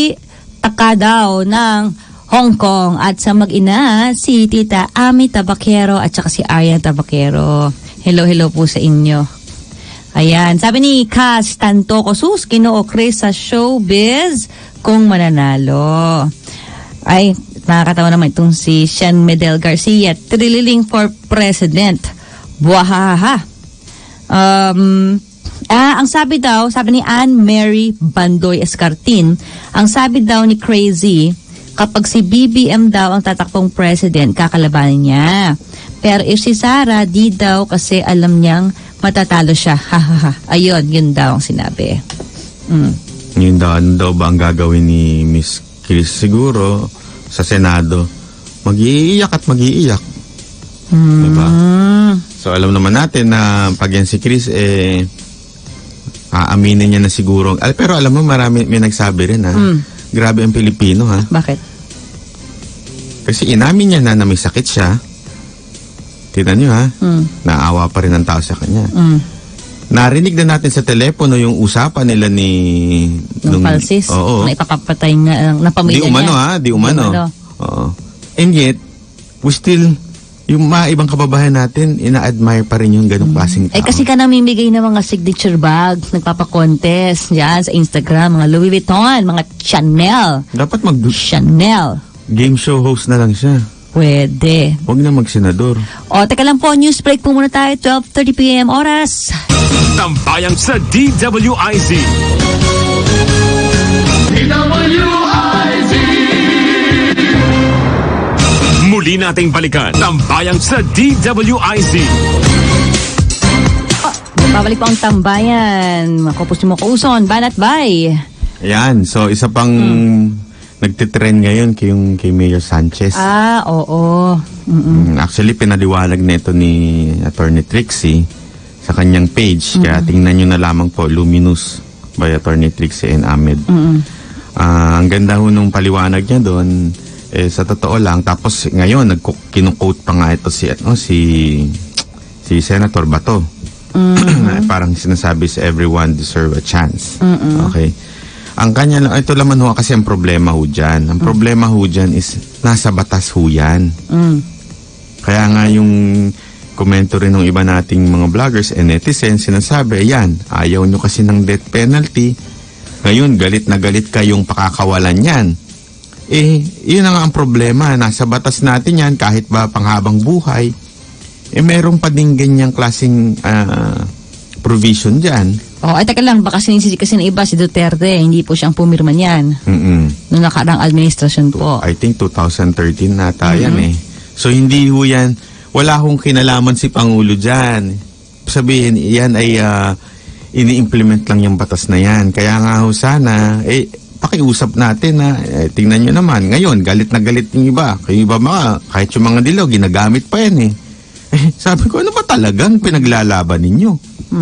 Takadaw ng Hong Kong at sa mag-ina si Tita Ami Tabakero at saka si Arya Tabakero. Hello, hello po sa inyo. Ayan, sabi ni Cass Tantoco, sus, Ginoo Chris sa showbiz kung mananalo. Ay, nakakatawa naman itong si Sean Medel Garcia, trililing for president. Buwahaha. Um, ah, ang sabi daw, sabi ni Anne Mary Bandoy Escartin, ang sabi daw ni Crazy, kapag si B B M daw ang tatakbong president, kakalabanin niya. Pero if si Sara, di daw kasi alam niyang matatalo siya. Ha ha ha. Ayun, yun daw ang sinabi. Mm. Yun daw, ano daw ba ang gagawin ni Miss Chris siguro sa Senado? Mag-iiyak at mag-iiyak. Mm. Diba? So alam naman natin na pag yan si Chris, eh, aaminin niya na siguro. Al- Pero alam mo, marami may nagsabi rin ha. Mm. Grabe ang Pilipino ha. Bakit? Kasi inamin niya na na may sakit siya. Tignan niyo ha. Mm. Naawa pa rin ang tao sa kanya. Mm. Narinig na natin sa telepono yung usapan nila ni... Nung Palsis, Oo. na ipapapatay nga ng pamilya Di umano niya. ha, di umano. Di umano. Oo. And yet, we still, yung mga ibang kababayan natin, ina-admire pa rin yung ganong klaseng tao. Eh kasi ka namimigay ng mga signature bag, nagpapakontest dyan sa Instagram, mga Louis Vuitton, mga Chanel. Dapat mag-game Chanel. show host na lang siya. Pwede. Huwag na mag-senador. O, teka lang po, news break po muna tayo, twelve thirty p.m. oras. Tambayang sa D W I Z. D W I Z. Muli nating balikan. Tambayang sa D W I Z. Babalik po ang tambayan. Makapos mo kauson, banat bay. Ayan, so isa pang nagtitrend ngayon kay, yung, kay Mayor Sanchez. Ah, oo. Mm-mm. Mm, Actually, pinaliwanag nito ni Attorney Trixie sa kanyang page. Kaya tingnan nyo na lamang po, Luminous by Attorney Trixie and Ahmed. Mm-mm. Ah, ang ganda ho nung paliwanag niya doon, eh, sa totoo lang. Tapos ngayon, nag-quote pa nga ito si, ano, si, si Senator Bato. Parang sinasabi sa everyone deserve a chance. Mm-mm. Okay. Ang kanya lang, ito laman ho kasi ang problema ho dyan. Ang problema ho dyan is nasa batas ho yan. Mm. Kaya nga yung komento rin ng iba nating mga vloggers and netizens, sinasabi, ayan, ayaw nyo kasi ng death penalty. Ngayon, galit na galit kayong pakakawalan yan. Eh, yun na nga ang problema. Nasa batas natin yan, kahit ba panghabang buhay, eh meron pa din ganyang klaseng ah, provision dyan. Oh, ay teka lang, baka sinisisi kasi ng iba si Duterte, hindi po siyang pumirma niyan. Mm-mm. Noong nakaraang administrasyon po. I think twenty thirteen nata yan eh. So hindi ho yan, wala hong kinalaman si Pangulo dyan. Sabihin, yan ay ah, ini-implement lang yung batas na yan. Kaya nga ho sana, eh, pakiusap natin na, eh, tingnan nyo naman, ngayon, galit na galit yung iba. Kaya iba mga, kahit yung mga dilaw, ginagamit pa yan eh. Eh, sabi ko, ano ba talagang pinaglalaban ninyo? Mm-mm.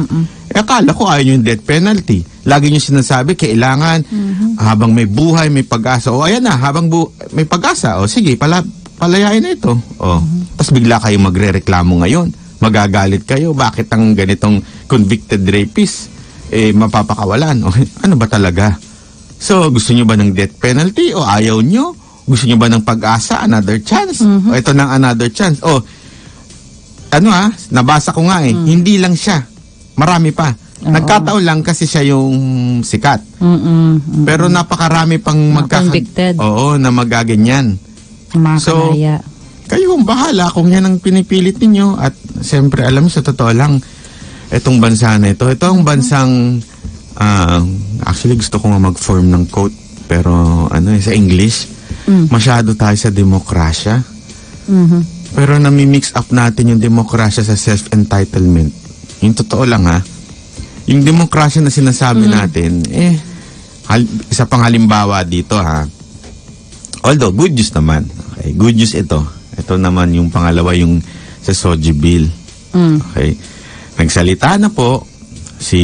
Eh, akala ko ayaw yung death penalty. Lagi nyo sinasabi, kailangan Mm-hmm. habang may buhay, may pag-asa. O ayan na, habang bu- may pag-asa. O sige, pala, palayain na ito. O, Mm-hmm. tapos bigla kayo magre-reklamo ngayon. Magagalit kayo. Bakit ang ganitong convicted rapist eh, mapapakawalan? O, ano ba talaga? So, gusto nyo ba ng death penalty o ayaw nyo? Gusto nyo ba ng pag-asa? Another chance? Mm-hmm. O ito ng another chance. O, ano ha, nabasa ko nga eh, Mm. hindi lang siya. Marami pa. Oo. Nagkataon lang kasi siya yung sikat. Mm-mm. Pero napakarami pang Mga magkaka- convicted. Oo, na magaganyan. Mga So, kalaya. Kayo ang bahala kung yan ang pinipilit ninyo. At siyempre, alam mo, sa totoo lang, itong bansa na ito, ito ang bansang, ah, actually gusto ko nga mag-form ng quote, pero ano eh, sa English, Mm. masyado tayo sa demokrasya. Mhm. Pero nami-mix up natin yung demokrasya sa self-entitlement. Yung totoo lang ha, yung demokrasya na sinasabi natin, eh, hal- isa pang halimbawa dito ha. Although, good news naman. Okay, good news ito. Ito naman yung pangalawa, yung sa Soji Bill. Mm. Okay. Nagsalita na po si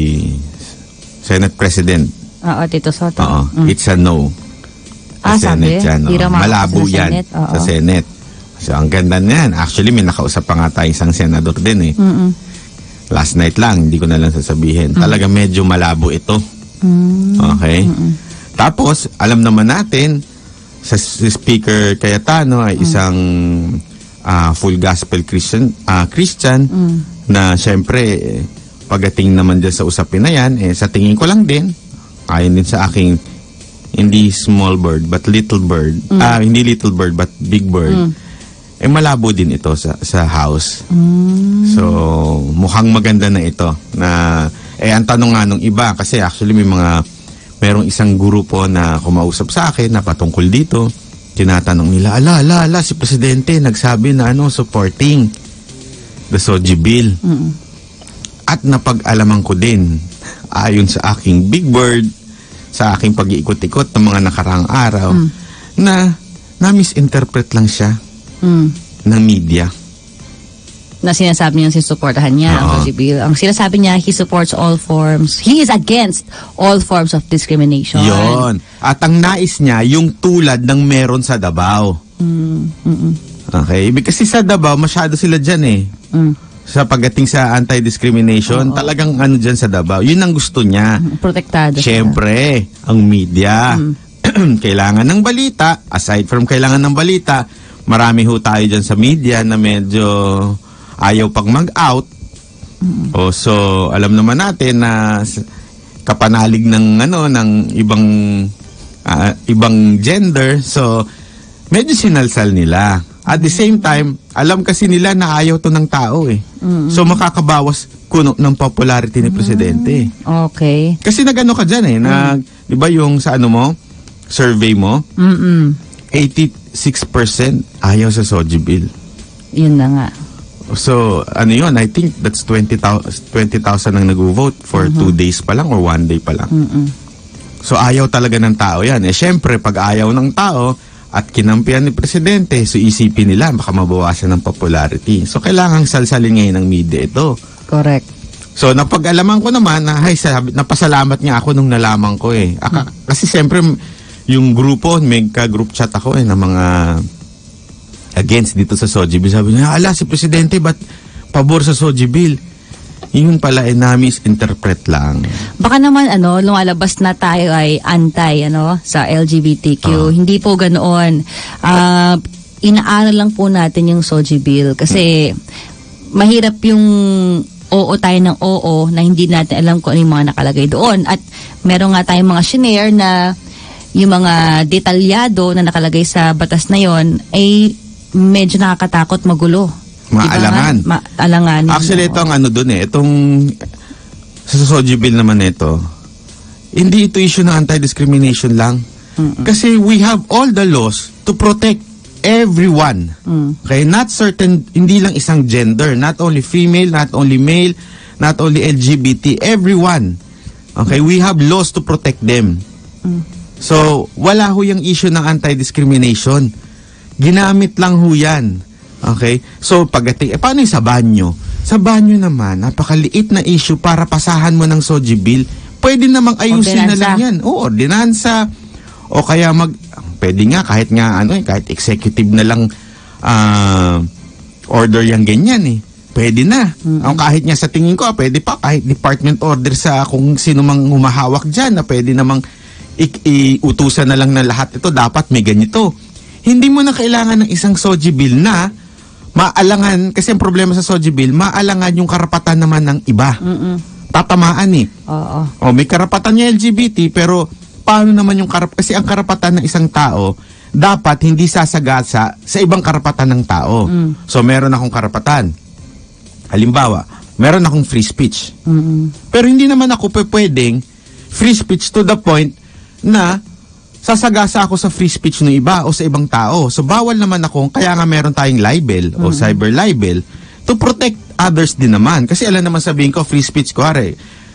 Senate President. Oo, Tito Soto. Oo, Mm. it's a no. Ah, Sa sabi? Senate yan. Di oo. raw makakasa Malabo sa yan Senate, oo. sa Senate. So, ang ganda niyan. Actually, may nakausap pa nga tayo isang senador din eh. Mm-mm. Last night lang, hindi ko na lang sasabihin. Talaga medyo malabo ito. Mm. Okay? Tapos, alam naman natin, sa si Speaker Cayetano ay isang ah, full gospel Christian, ah, Christian na syempre, eh, pagdating naman dyan sa usapin na yan, eh, sa tingin ko lang din, ayon din sa aking hindi small bird but little bird, ah hindi little bird but big bird, eh malabo din ito sa sa house. So, mukhang maganda na ito na eh ang tanong nga nung iba kasi actually may mga merong isang grupo na kumausap sa akin na patungkol dito. Tinatanong nila, ala, ala, ala, si Presidente nagsabi na ano, supporting the Soji Bill. At napag-alaman ko din, ayon sa aking big bird, sa aking pag-iikot-ikot ng mga nakaraang araw, na na-misinterpret lang siya Mm. ng media. Na sinasabi niya sinusuportahan niya ang Oo. Soji Bill. Ang sinasabi niya, he supports all forms. He is against all forms of discrimination. Yon. At ang nais niya, yung tulad ng meron sa Davao. Mm, mm-mm. Okay? Ibig kasi sa Davao, masyado sila dyan eh. Mm. Sa pagdating sa anti-discrimination, talagang ano dyan sa Davao. Yun ang gusto niya. Protektado. Siyempre, ang media. Kailangan ng balita. Aside from kailangan ng balita, marami ho tayo dyan sa media na medyo ayaw pag mag-out. O so, alam naman natin na s- kapanalig ng ano ng ibang ah, ibang gender. So, medyo sinalsal nila. At the same time, alam kasi nila na ayaw to ng tao eh. So, makakabawas kuno ng popularity ni Presidente. Okay. Kasi nagano ka dyan eh, nag, di ba yung sa ano mo, survey mo, Mm-mm. eighty-six percent ayaw sa Soji Bill. Yun na nga. So, ano yun, I think that's twenty thousand ang nag-vote for two days pa lang or one day pa lang. Mm-mm. So, ayaw talaga ng tao yan. Eh, syempre, pag ayaw ng tao at kinampihan ni Presidente, so isipin nila, baka mabawasan ng popularity. So, kailangang salsalin ngayon ng media ito. Correct. So, napag-alaman ko naman na, ay, sabi, napasalamat nga ako nung nalaman ko eh. Aka, Kasi siyempre, yung grupo, may ka-group chat ako eh, ng mga against dito sa Soji Bill. Sabi niya, ala, si Presidente, ba't pabor sa Soji Bill? Yung pala eh, na-misinterpret lang. Baka naman ano, lumalabas na tayo ay anti ano sa L G B T Q. Ah. Hindi po ganoon. Ah, inaaral lang po natin yung Soji Bill kasi mahirap yung oo tayo ng oo na hindi natin alam kung ano yung mga nakalagay doon. At meron nga tayong mga shinare na yung mga detalyado na nakalagay sa batas na yon ay medyo nakakatakot, magulo. Maalangan. Diba? Maalangan. Actually, ito ang ano dun eh. Itong sa Soji Bill naman ito, hindi ito issue ng anti-discrimination lang. Kasi we have all the laws to protect everyone. Mm. Okay? Not certain, hindi lang isang gender. Not only female, not only male, not only L G B T, everyone. Okay? We have laws to protect them. So, wala ho yung issue ng anti-discrimination. Ginamit lang ho yan. Okay? So, pagdating, eh, paano yung sa banyo? Sa banyo naman, napakaliit na issue para pasahan mo ng SOGI bill. Pwede namang ayusin na lang yan. Oo, ordinansa. O kaya mag, pwede nga kahit nga ano eh, kahit executive na lang uh, order yung ganyan eh. Pwede na. Mm-hmm. Ang kahit nga sa tingin ko, pwede pa kahit department order sa kung sino mang humahawak dyan na pwede namang iutusan na lang na lahat ito, dapat may ganito. Hindi mo na kailangan ng isang SOGI bill na maalangan, kasi ang problema sa SOGI bill, maalangan yung karapatan naman ng iba. Mm-mm. Tatamaan eh. Oo. O, may karapatan niya L G B T, pero paano naman yung karapatan? Kasi ang karapatan ng isang tao, dapat hindi sasagasa sa ibang karapatan ng tao. Mm. So, meron akong karapatan. Halimbawa, meron akong free speech. Mm-mm. Pero hindi naman ako pwedeng free speech to the point na sasagasa ako sa free speech ng iba o sa ibang tao. So, bawal naman ako, kaya nga meron tayong libel mm-hmm. o cyber libel to protect others din naman. Kasi alam naman sabihin ko, free speech ko, hare,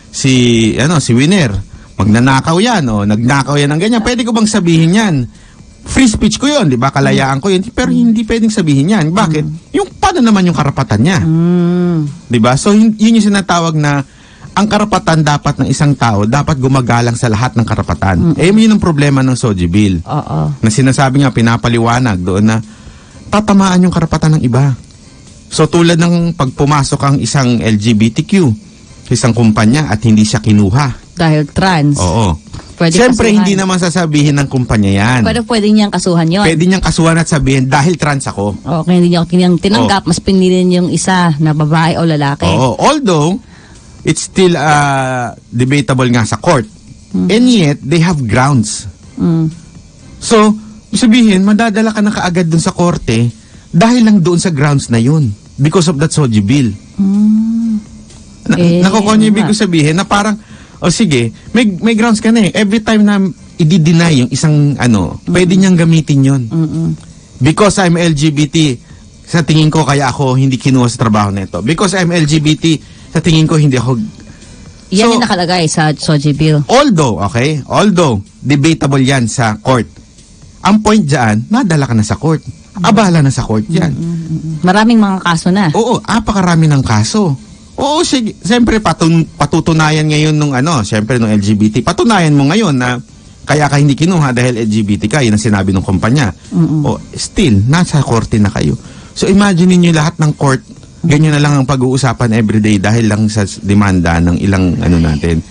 si, ano, si Winner, magnanakaw yan o nagnakaw yan ng ganyan. Pwede ko bang sabihin yan? Free speech ko yun, di ba? Kalayaan ko yun. Pero hindi pwedeng sabihin yan. Bakit? Mm-hmm. Yung, paano naman yung karapatan niya? Mm-hmm. Di ba? So, yun, yun yung sinatawag na ang karapatan dapat ng isang tao, dapat gumagalang sa lahat ng karapatan. Mm-hmm. Eh, yun ang problema ng SOGI bill. Oo. Na sinasabi nga, pinapaliwanag doon na tatamaan yung karapatan ng iba. So, tulad ng pagpumasok ang isang L G B T Q, isang kumpanya at hindi siya kinuha. Dahil trans. Oo. Pwede Siyempre, kasuhan. hindi naman sasabihin ng kumpanya yan. Pero pwede niyang kasuhan yun. Pwede niyang kasuhan at sabihin, dahil trans ako. Oo, kaya hindi niya ako tinanggap, mas pinili yung isa na babae o lalaki. Oo. Although, it's still uh, debatable nga sa court. Mm-hmm. And yet, they have grounds. Mm. So, sabihin, madadala ka na kaagad dun sa korte dahil lang doon sa grounds na yun. Because of that SOGI bill. Mm. Na, eh, nakukuha ibig ko sabihin na parang, o oh, sige, may, may grounds ka na eh. Every time na i-deny yung isang ano, mm-hmm. pwede niyang gamitin yun. Mm-hmm. Because I'm L G B T, sa tingin ko kaya ako hindi kinuha sa trabaho nito. Because I'm L G B T, sa tingin ko hindi ako... Yan So, yung nakalagay sa SOGI bill. Although, okay, although, debatable yan sa court. Ang point dyan, nadala ka na sa court. Abala na sa court yan. Mm-hmm. Maraming mga kaso na. Oo, apakarami ng kaso. Oo, sige, siyempre patun, patutunayan ngayon nung ano, siyempre nung L G B T. Patunayan mo ngayon na kaya ka hindi kinuha dahil L G B T ka, yun ang sinabi ng kumpanya. Mm-hmm. O, still, nasa korte na kayo. So, imagine niyo lahat ng court, ganyan na lang ang pag-uusapan everyday dahil lang sa demanda ng ilang ano natin.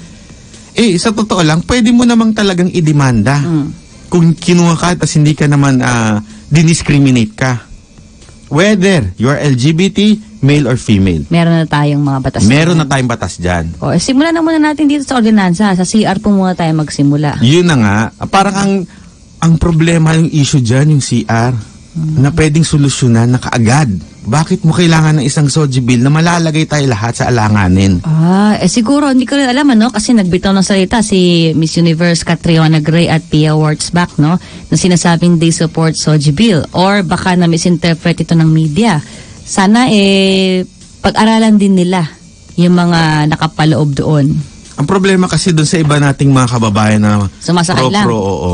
Eh, sa totoo lang, pwede mo namang talagang idemanda. Mm. Kung kinuha ka at hindi ka naman uh, diniscriminate ka. Whether you're L G B T, male or female. Meron na tayong mga batas. Meron na tayong batas dyan. O, eh, simulan na muna natin dito sa ordinansa. Sa C R po muna tayo magsimula. Yun na nga. Parang ang, ang problema, yung issue dyan, yung C R, hmm. na pwedeng solusyonan na kaagad. Bakit mo kailangan ng isang SOGI bill na malalagay tayo lahat sa alanganin? Ah, eh siguro, hindi ko rin alam, ano? Kasi nagbitaw ng salita si Miss Universe Catriona Gray at Pia Wurtzbach, no? Na sinasabing they support SOGI bill. Or baka na misinterpret ito ng media. Sana, eh, pag-aralan din nila yung mga nakapaloob doon. Ang problema kasi doon sa iba nating mga kababayan na sumasakay lang. Pro, oo.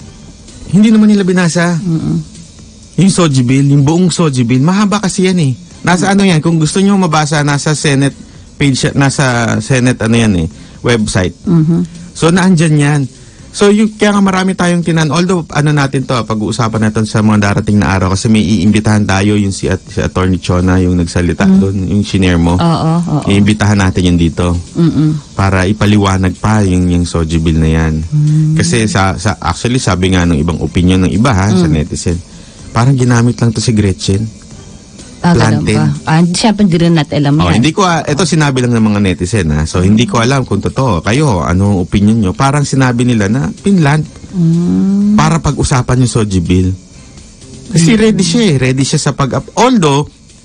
Hindi naman nila binasa. Mm-mm. Yung SOGI bill, yung buong SOGI bill, mahaba kasi yan eh. Nasa ano yan, kung gusto nyo mabasa, nasa Senate page, nasa Senate ano yan eh, website. Mm-hmm. So, naandyan yan. So, yung, kaya nga marami tayong tinan, although ano natin to, pag-uusapan natin sa mga darating na araw, kasi may iimbitahan tayo, yung si, at, si Attorney Chona, yung nagsalita mm-hmm. doon, yung shinare mo. Oo, oo. Iimbitahan natin yun dito. Mm-hmm. Para ipaliwanag pa yung, yung SOGI bill na yan. Mm-hmm. Kasi sa, sa actually, sabi nga ng ibang opinion ng iba ha, mm-hmm. sa netizen, parang ginamit lang to si Gretchen. Ah, planted. Ah, siyempre hindi rin natin alam oh, yan. Hindi ko, uh, ito sinabi lang ng mga netizen ha. So, hindi ko alam kung totoo. Kayo, anong opinion nyo? Parang sinabi nila na Finland. Mm. Para pag-usapan yung SOGI bill. Kasi mm. ready siya eh. Ready siya sa pag- although,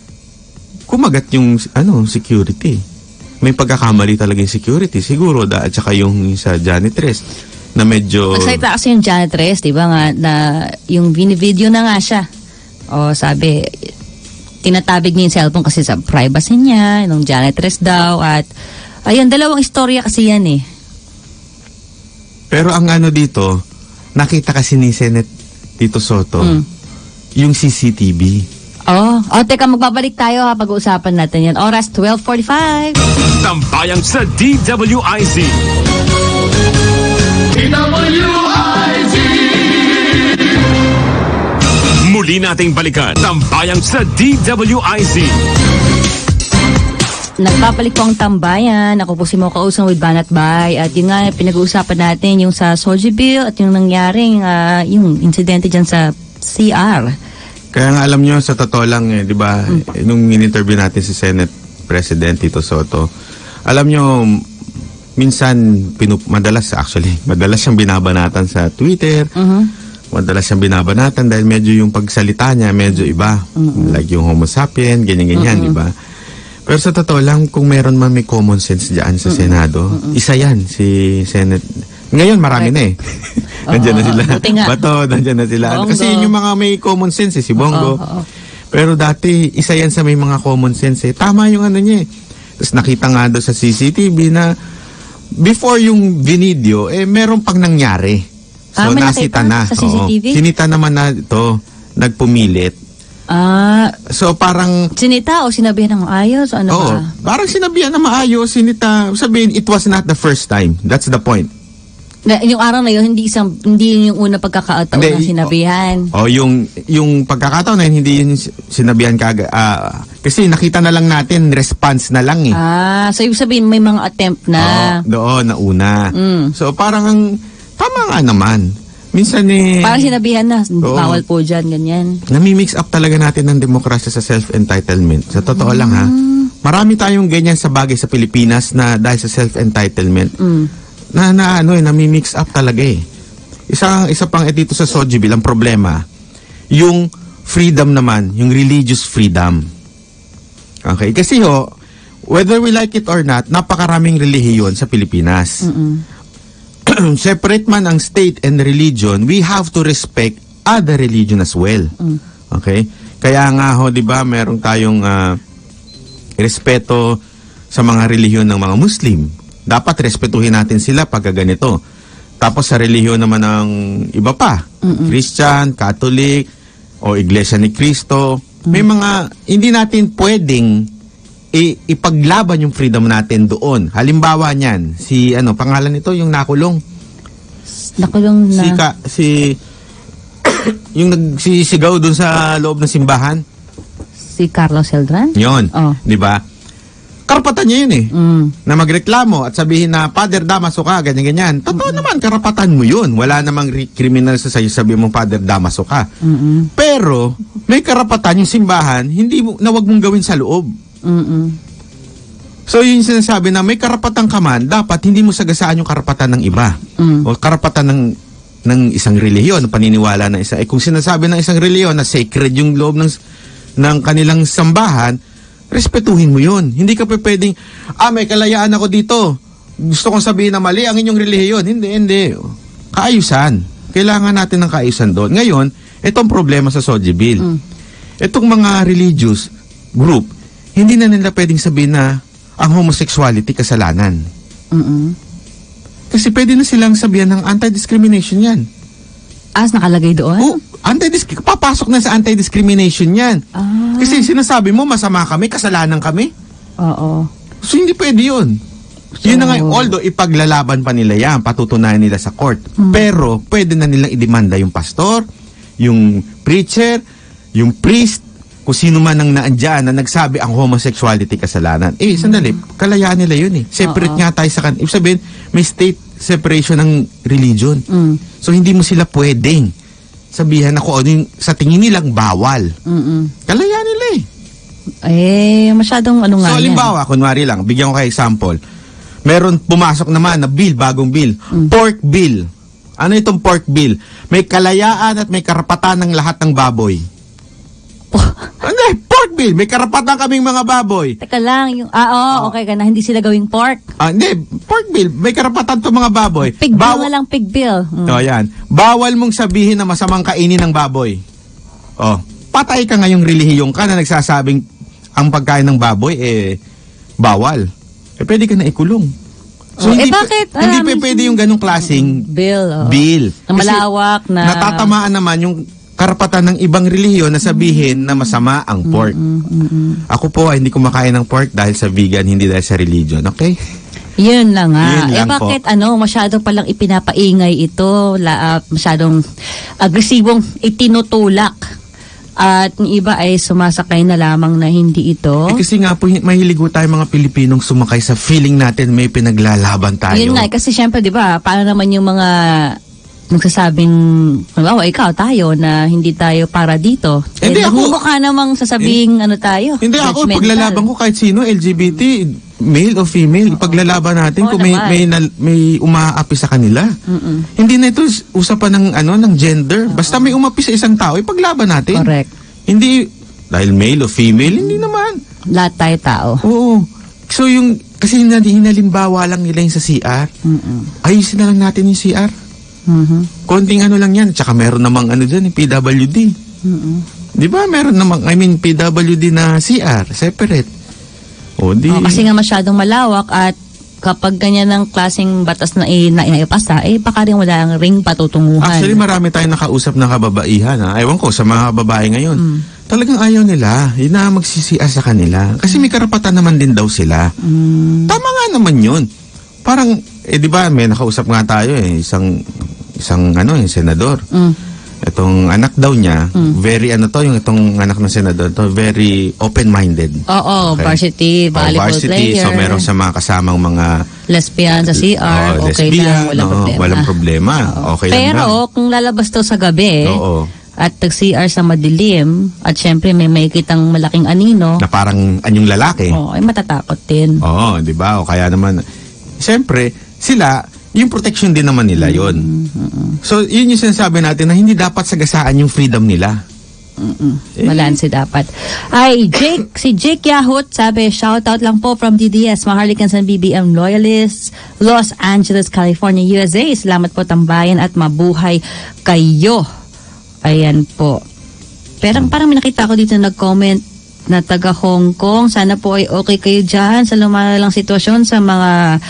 kumagat yung ano security. May pagkakamali talaga yung security. Siguro, da, at saka yung sa janitress. Na medyo... Nagsalita kasi yung janitress, di ba nga, na yung video na nga siya. O sabi, tinatabig niya yung cellphone kasi sa privacy niya, yung janitress daw, at ayun, dalawang istorya kasi yan eh. Pero ang ano dito, nakita kasi ni Senate Tito Soto, mm. yung C C T V. Oh. O, teka, magbabalik tayo ha. Pag-uusapan natin yan. Oras, twelve forty-five. Tambayang sa D W I Z. D W I Z. Muli nating balikan. Tambayang sa D W I Z. Nagbabalik po ang tambayan. Ako po si Mo Kausang with Banat Bay. At yun nga, pinag-uusapan natin yung sa Sojibil at yung nangyaring uh, yung insidente dyan sa C R. Kaya nga alam nyo, sa totoo lang, eh, di ba, mm. nung in-interview natin si Senate President Tito Soto, alam nyo, minsan, pinup madalas actually, madalas siyang binabanatan sa Twitter, uh-huh. madalas siyang binabanatan dahil medyo yung pagsalita niya, medyo iba. Uh-huh. Like yung homo sapien, ganyan-ganyan, uh-huh. di ba? Pero sa totoo lang, kung meron man may common sense dyan sa Senado, uh-uh. isa yan, si Senate. Ngayon, marami na eh. Nandiyan na sila. Bato, nandiyan na sila. Bongo. Kasi yun yung mga may common sense eh, si Bongo. Uh-uh. Pero dati, isa yan sa may mga common sense eh. Tama yung ano niya eh. Tapos nakita nga doon sa C C T V na before yung video, eh meron pang nangyari. So, ah, nasita na. Sa C C T V? Oo. Sinita naman na ito, nagpumilit. Ah, so parang sinita o sinabihan ng maayos o ano oo, ba? Parang sinabihan na maayos, sinita, sabihin it was not the first time. That's the point. Na, yung araw na yun, hindi isang hindi yung una pagkakataon na sinabihan. Oh, oh, yung yung pagkakataon na yun, hindi yung sinabihan kaga uh, kasi nakita na lang natin response na lang eh. Ah, so ibig sabihin may mga attempt na. Oh, doon na una. Mm. So parang ang tama nga naman. Minsan eh... Parang sinabihan na, oo, bawal po dyan, ganyan. Nami-mix up talaga natin ng demokrasya sa self-entitlement. Sa totoo mm. lang ha, marami tayong ganyan sa bagay sa Pilipinas na dahil sa self-entitlement, mm. na, na ano eh, nami-mix up talaga eh. Isa, isa pang eh, dito sa Sojibil, ang problema, yung freedom naman, yung religious freedom. Okay? Kasi ho, whether we like it or not, napakaraming relihiyon sa Pilipinas. Mm-mm. Separate man ang state and religion, we have to respect other religion as well. Mm. Okay? Kaya nga ho, 'di ba, meron tayong uh, respeto sa mga relihiyon ng mga Muslim. Dapat respetuhin natin sila pag ganito. Tapos sa relihiyon naman ng iba pa, Mm-mm. Christian, Catholic, o Iglesia ni Cristo, mm. may mga hindi natin pwedeng I- ipaglaban yung freedom natin doon. Halimbawa niyan, si ano, pangalan nito yung nakulong. Nakulong na. Si ka, si yung nagsisigaw doon sa loob ng simbahan. Si Carlos Celdran? Yon, oh. 'di ba? Karapatan niya yun eh. Mm. Na magreklamo at sabihin na Father Damaso ka, ganyan-ganyan. Totoo mm-hmm. naman, karapatan mo yun. Wala namang re- criminal sa sayo, sabihin mo Father Damaso ka. Mm-hmm. Pero, may karapatan yung simbahan, hindi mo, na wag mong gawin sa loob. Mm-mm. So yung sinasabi na may karapatan ka man, dapat hindi mo sagasaan yung karapatan ng iba. Mm. O karapatan ng ng isang relihiyon, paniniwala ng isa. Eh kung sinasabi ng isang relihiyon na sacred yung loob ng ng kanilang sambahan, respetuhin mo yun. Hindi ka pa pwedeng, ah may kalayaan ako dito, gusto kong sabihin na mali ang inyong relihiyon. Hindi, hindi. Kaayusan. Kailangan natin ng kaayusan doon. Ngayon, itong problema sa Sojibil. Mm. Itong mga religious group, hindi na nila pwedeng sabihin na ang homosexuality kasalanan. Mm-mm. Kasi pwede na silang sabihan ng anti-discrimination yan. As nakalagay doon? Oh, anti-disc- papasok na sa anti-discrimination yan. Ah. Kasi sinasabi mo, masama kami, kasalanan kami. Oo. So hindi pwede yun. So, yun na nga, although ipaglalaban pa nila yan, patutunayan nila sa court. Mm. Pero pwede na nilang idemanda yung pastor, yung preacher, yung priest, kung sino man ang naandyan na nagsabi ang homosexuality kasalanan. Eh, sandali, kalayaan nila yun eh. Separate Uh-oh. nga tayo sa kan. Ibig sabihin, may state separation ng religion. Mm. So, hindi mo sila pwedeng sabihan na kung ano yung sa tingin nilang bawal. Mm-mm. Kalayaan nila eh. Eh, masyadong ano nga So, halimbawa, kunwari lang, bigyan ko kayo example. Meron pumasok naman na bill, bagong bill. Mm. Pork bill. Ano itong pork bill? May kalayaan at may karapatan ng lahat ng baboy. Ano eh, pork bill. May karapatan kaming mga baboy. Teka lang, yung, ah, oo, oh, okay ka na, hindi sila gawing pork. Ah, hindi, pork bill. May karapatan to mga baboy. Pig bill Baw- na lang, pig bill. Mm. O, yan. Bawal mong sabihin na masamang kainin ng baboy. Oh, patay ka ngayong relihiyong ka na nagsasabing ang pagkain ng baboy, eh, bawal. Eh, pwede ka na ikulong. So, oh, hindi, eh, bakit? P- hindi um, pa pwede yung ganong klaseng bill. Oh. bill. Na malawak na. Natatamaan naman yung karapatan ng ibang relihiyon na sabihin na masama ang pork. Ako po ay hindi kumakain ng pork dahil sa vegan, hindi dahil sa religion. Okay? Yun lang nga. Yun eh lang bakit po. ano, masyado palang ipinapaingay ito, la, uh, masyadong agresibong itinutulak. At yung iba ay sumasakay na lamang na hindi ito. Eh, kasi nga po, mahilig po tayo mga Pilipinong sumakay sa feeling natin may pinaglalaban tayo. Yun nga, kasi syempre, di ba, paano naman yung mga nagsasabing, halimbawa, ikaw, tayo, na hindi tayo para dito. Hindi, eh, ako- ka namang sasabing, ano tayo, Hindi ako, judgmental. paglalaban ko kahit sino, L G B T, male o female, ipaglalaban natin Oo kung may, naman. may, nal- may umaapi sa kanila. Mm-mm. Hindi na ito usapan ng, ano, ng gender. Basta may umapi sa isang tao, ipaglaban natin. Correct. Hindi, dahil male o female, hindi naman. Lahat tayo tao. Oo. So yung, kasi hinal- hinalimbawa lang nila yung sa C R. Mm-mm. Ayusin na lang natin yung C R. Mhm. Konting ano lang yan. Tsaka meron namang ano dyan, P W D. Mm-mm. Di ba? Meron namang, I mean, P W D na C R, separate. O di. Oh, kasi nga masyadong malawak at kapag ganyan ng klaseng batas na, i- na inaipasa, eh baka rin wala ang ring patutunguhan. Actually, marami tayong nakausap na kababaihan. Ha? Ewan ko, sa mga babae ngayon. Mm. Talagang ayaw nila. Yun na magsisi sa kanila. Kasi may karapatan naman din daw sila. Mm. Tama nga naman yun. Parang, eh di ba, may nakausap nga tayo eh, isang, isang ano, yung senador. Mm. Itong anak daw niya, very ano to, yung itong anak ng senador to, very open-minded. Oo, Okay. varsity, Oh, volleyball varsity, player. so meron sa mga kasamang mga Lesbian sa C R, oh, okay lesbian, lang, walang oo, problema. walang problema. Okay lang Pero daw. kung lalabas to sa gabi, Oo. at nag-C R sa madilim, at syempre may makikitang malaking anino, Na parang anyong lalaki. oh, ay matatakot din. Oo, di ba? O kaya naman, siyempre, sila, yung protection din naman nila yon. So, yun yung sinasabi natin na hindi dapat sagasaan yung freedom nila. Eh. Balanse dapat. Ay, Jake, si Jake Yahut, sabi, shoutout lang po from D D S, Maharlikans and B B M Loyalists, Los Angeles, California, U S A. Salamat po tambayan at mabuhay kayo. Ayan po. Pero parang may nakita ko dito nag-comment na taga Hong Kong. Sana po ay okay kayo dyan sa lumalalang sitwasyon sa mga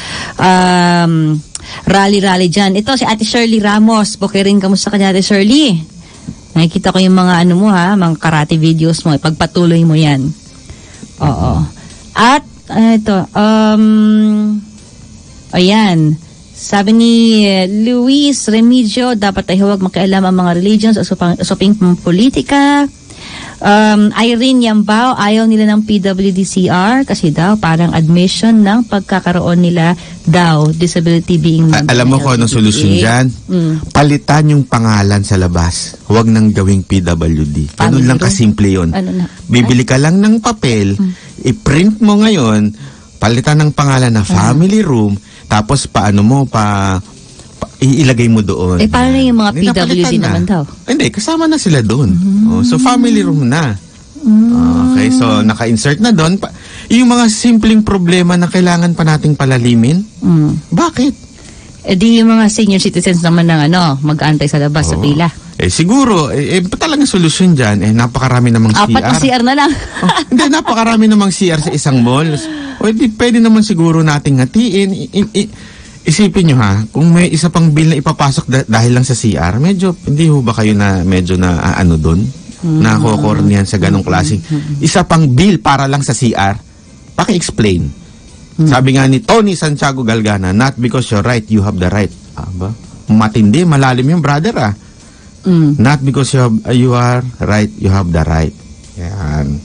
um, rally-rally dyan. Ito si Ate Shirley Ramos. Bukirin, kamusta ka dyan, Ate Shirley? Nakikita ko yung mga ano mo ha, mga karate videos mo. Ipagpatuloy mo yan. Oo. At, ano ito, um, ayan. Sabi ni eh, Luis Remigio, dapat ay huwag makialam ang mga religions o usaping, usaping politika. Um, Irene Yambao, ayaw nila ng P W D C R kasi daw parang admission ng pagkakaroon nila daw, disability being A- alam mo ko anong solusyon dyan? Mm. Palitan yung pangalan sa labas. Huwag nang gawing P W D. Ganun Paano lang yun? kasimple yun. Ano na? Bibili ka lang ng papel, i-print mo ngayon, palitan ng pangalan na family room, tapos paano mo pa, pa iilagay mo doon. Eh, paano yung mga Hindi, P W D napalitan na. naman daw? Hindi, kasama na sila doon. Oh, so family room na. Okay, so naka-insert na doon. Pa- yung mga simpleng problema na kailangan pa nating palalimin, Mm. bakit? Eh di yung mga senior citizens naman ng ano, mag-aantay sa labas sa Oo. pila. Eh siguro, eh, eh talagang solusyon dyan, eh napakarami namang Apat C R. na C R na lang. Oh, hindi, napakarami namang C R sa isang mall. O di, pwede naman siguro nating hatiin. I- i- i- isipin nyo ha, kung may isa pang bill na ipapasok da- dahil lang sa C R, medyo, hindi ho ba kayo na medyo na ah, ano dun? Na kukornihan sa ganong klaseng. Isa pang bill para lang sa C R. Paki-explain. Sabi nga ni Tony Santiago Galgana, not because you're right, you have the right. Aba, matindi, malalim yung brother ah. Mm. Not because you, have, uh, you are right, you have the right. Yan.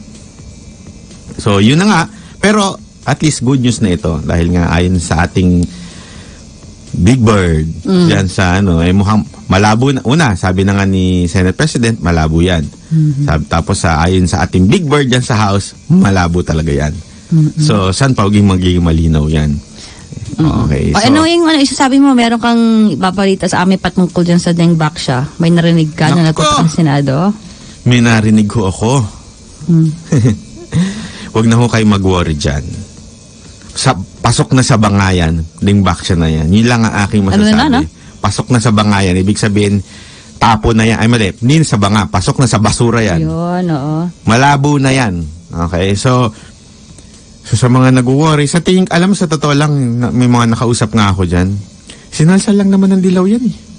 So, yun na nga. Pero, at least good news na ito. Dahil nga, ayon sa ating Big Bird, Mm. yan sa ano, eh mukhang malabo na. Una, sabi na nga ni Senate President, malabo yan. Mm-hmm. Sabi, tapos, sa ayon sa ating Big Bird yan sa House, malabo talaga yan. Mm-hmm. So, saan pa maging magiging malinaw yan? Okay. O, So, ano yung ano, isasabi mo, meron kang ipaparita sa amin patungkol dyan sa Deng Baksha? May narinig ka na Nako! nagpunta sa Senado? may narinig ko ako. Hmm. Huwag na ho kayo mag-worry dyan. Sa, pasok na sa bangayan, ding baksya na yan. Yun lang ang aking Ano masasabi. na, no? Pasok na sa bangayan. Ibig sabihin, tapo na yan. Ay, mali. Nin sa banga. Pasok na sa basura yan. Yun, oo. Malabo na yan. Okay? So, so sa mga nag-worry, sa tingin, alam mo, sa totoo lang, na- may mga nakausap nga ako dyan. Sinalsal lang naman ng dilaw yan eh.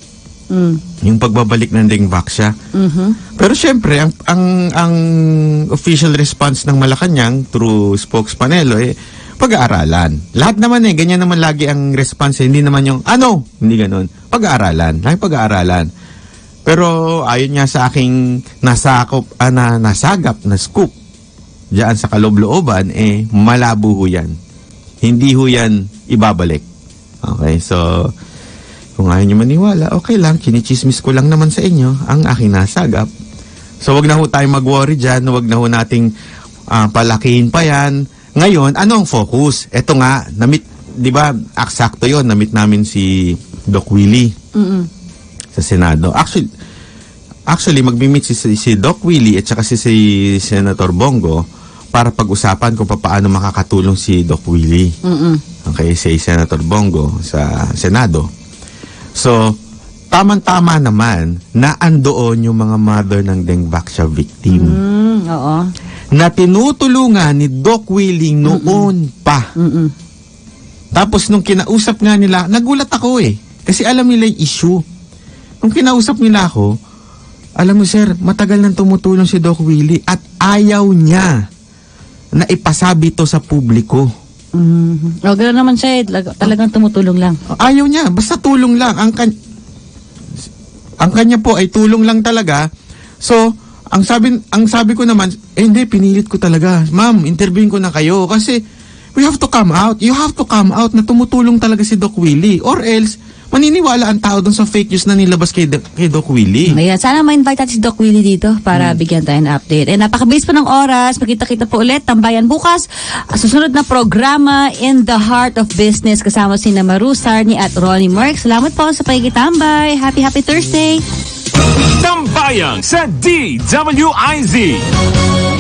Mm. Yung pagbabalik ng Dengvaxia. Mhm. Pero syempre, ang, ang, ang official response ng Malacanang through spokespanelo, eh, pag-aaralan. Lahat naman eh, ganyan naman lagi ang response. Eh. Hindi naman yung, ano? Hindi ganun. Pag-aaralan. Lagi pag-aaralan. Pero ayon nga sa aking nasakop, ah, na, nasagap na scoop diyan sa kaloob-looban, eh, malabo ho yan. Hindi ho yan ibabalik. Okay, so kung ayaw nyo maniwala, okay lang, kinichismis ko lang naman sa inyo ang aking nasagap. So wag na ho tayong mag-worry dyan, wag na ho nating uh, palakihin pa yan. Ngayon, ano ang focus? Eto nga, namit, di ba, eksakto yon, namit namin si Doc Willie Mm-mm. sa Senado. Actually, actually magmi-meet si, si Doc Willie at saka si, si Senator Bongo para pag-usapan kung paano makakatulong si Doc Willie. Mm-mm. Okay, si Senator Bongo sa Senado. So, tamang-tama naman na andoon yung mga mother ng Dengvaxia victim. Mm, oo. Na tinutulungan ni Doc Willie noon Mm-mm. pa. Mm-mm. Tapos nung kinausap nga nila, nagulat ako eh. Kasi alam nila yung issue. Nung kinausap nila ako, alam mo sir, matagal nang tumutulong si Doc Willie at ayaw niya na ipasabi to sa publiko. Mm-hmm. O, gano'n naman siya eh. Talag- Talagang tumutulong lang. Ayaw niya, basta tulong lang. Ang, kan- ang kanya po ay tulong lang talaga. So, ang sabi, ang sabi ko naman, eh hindi, pinilit ko talaga. Ma'am, interviewin ko na kayo kasi we have to come out. You have to come out na tumutulong talaga si Doc Willie. Or else, maniniwala ang tao dun sa fake news na nilabas kay, kay Doc Willie. Ayan, sana ma-invite natin si Doc Willie dito para hmm. bigyan tayo ng update. Eh, napakabilis pa ng oras. Magkita-kita po ulit. Tambayan bukas. Susunod na programa In the Heart of Business kasama si Maru Sarni at Ronnie Mark. Salamat po sa pagkikitambay. Happy, happy Thursday! Tambayan sa D W I Z.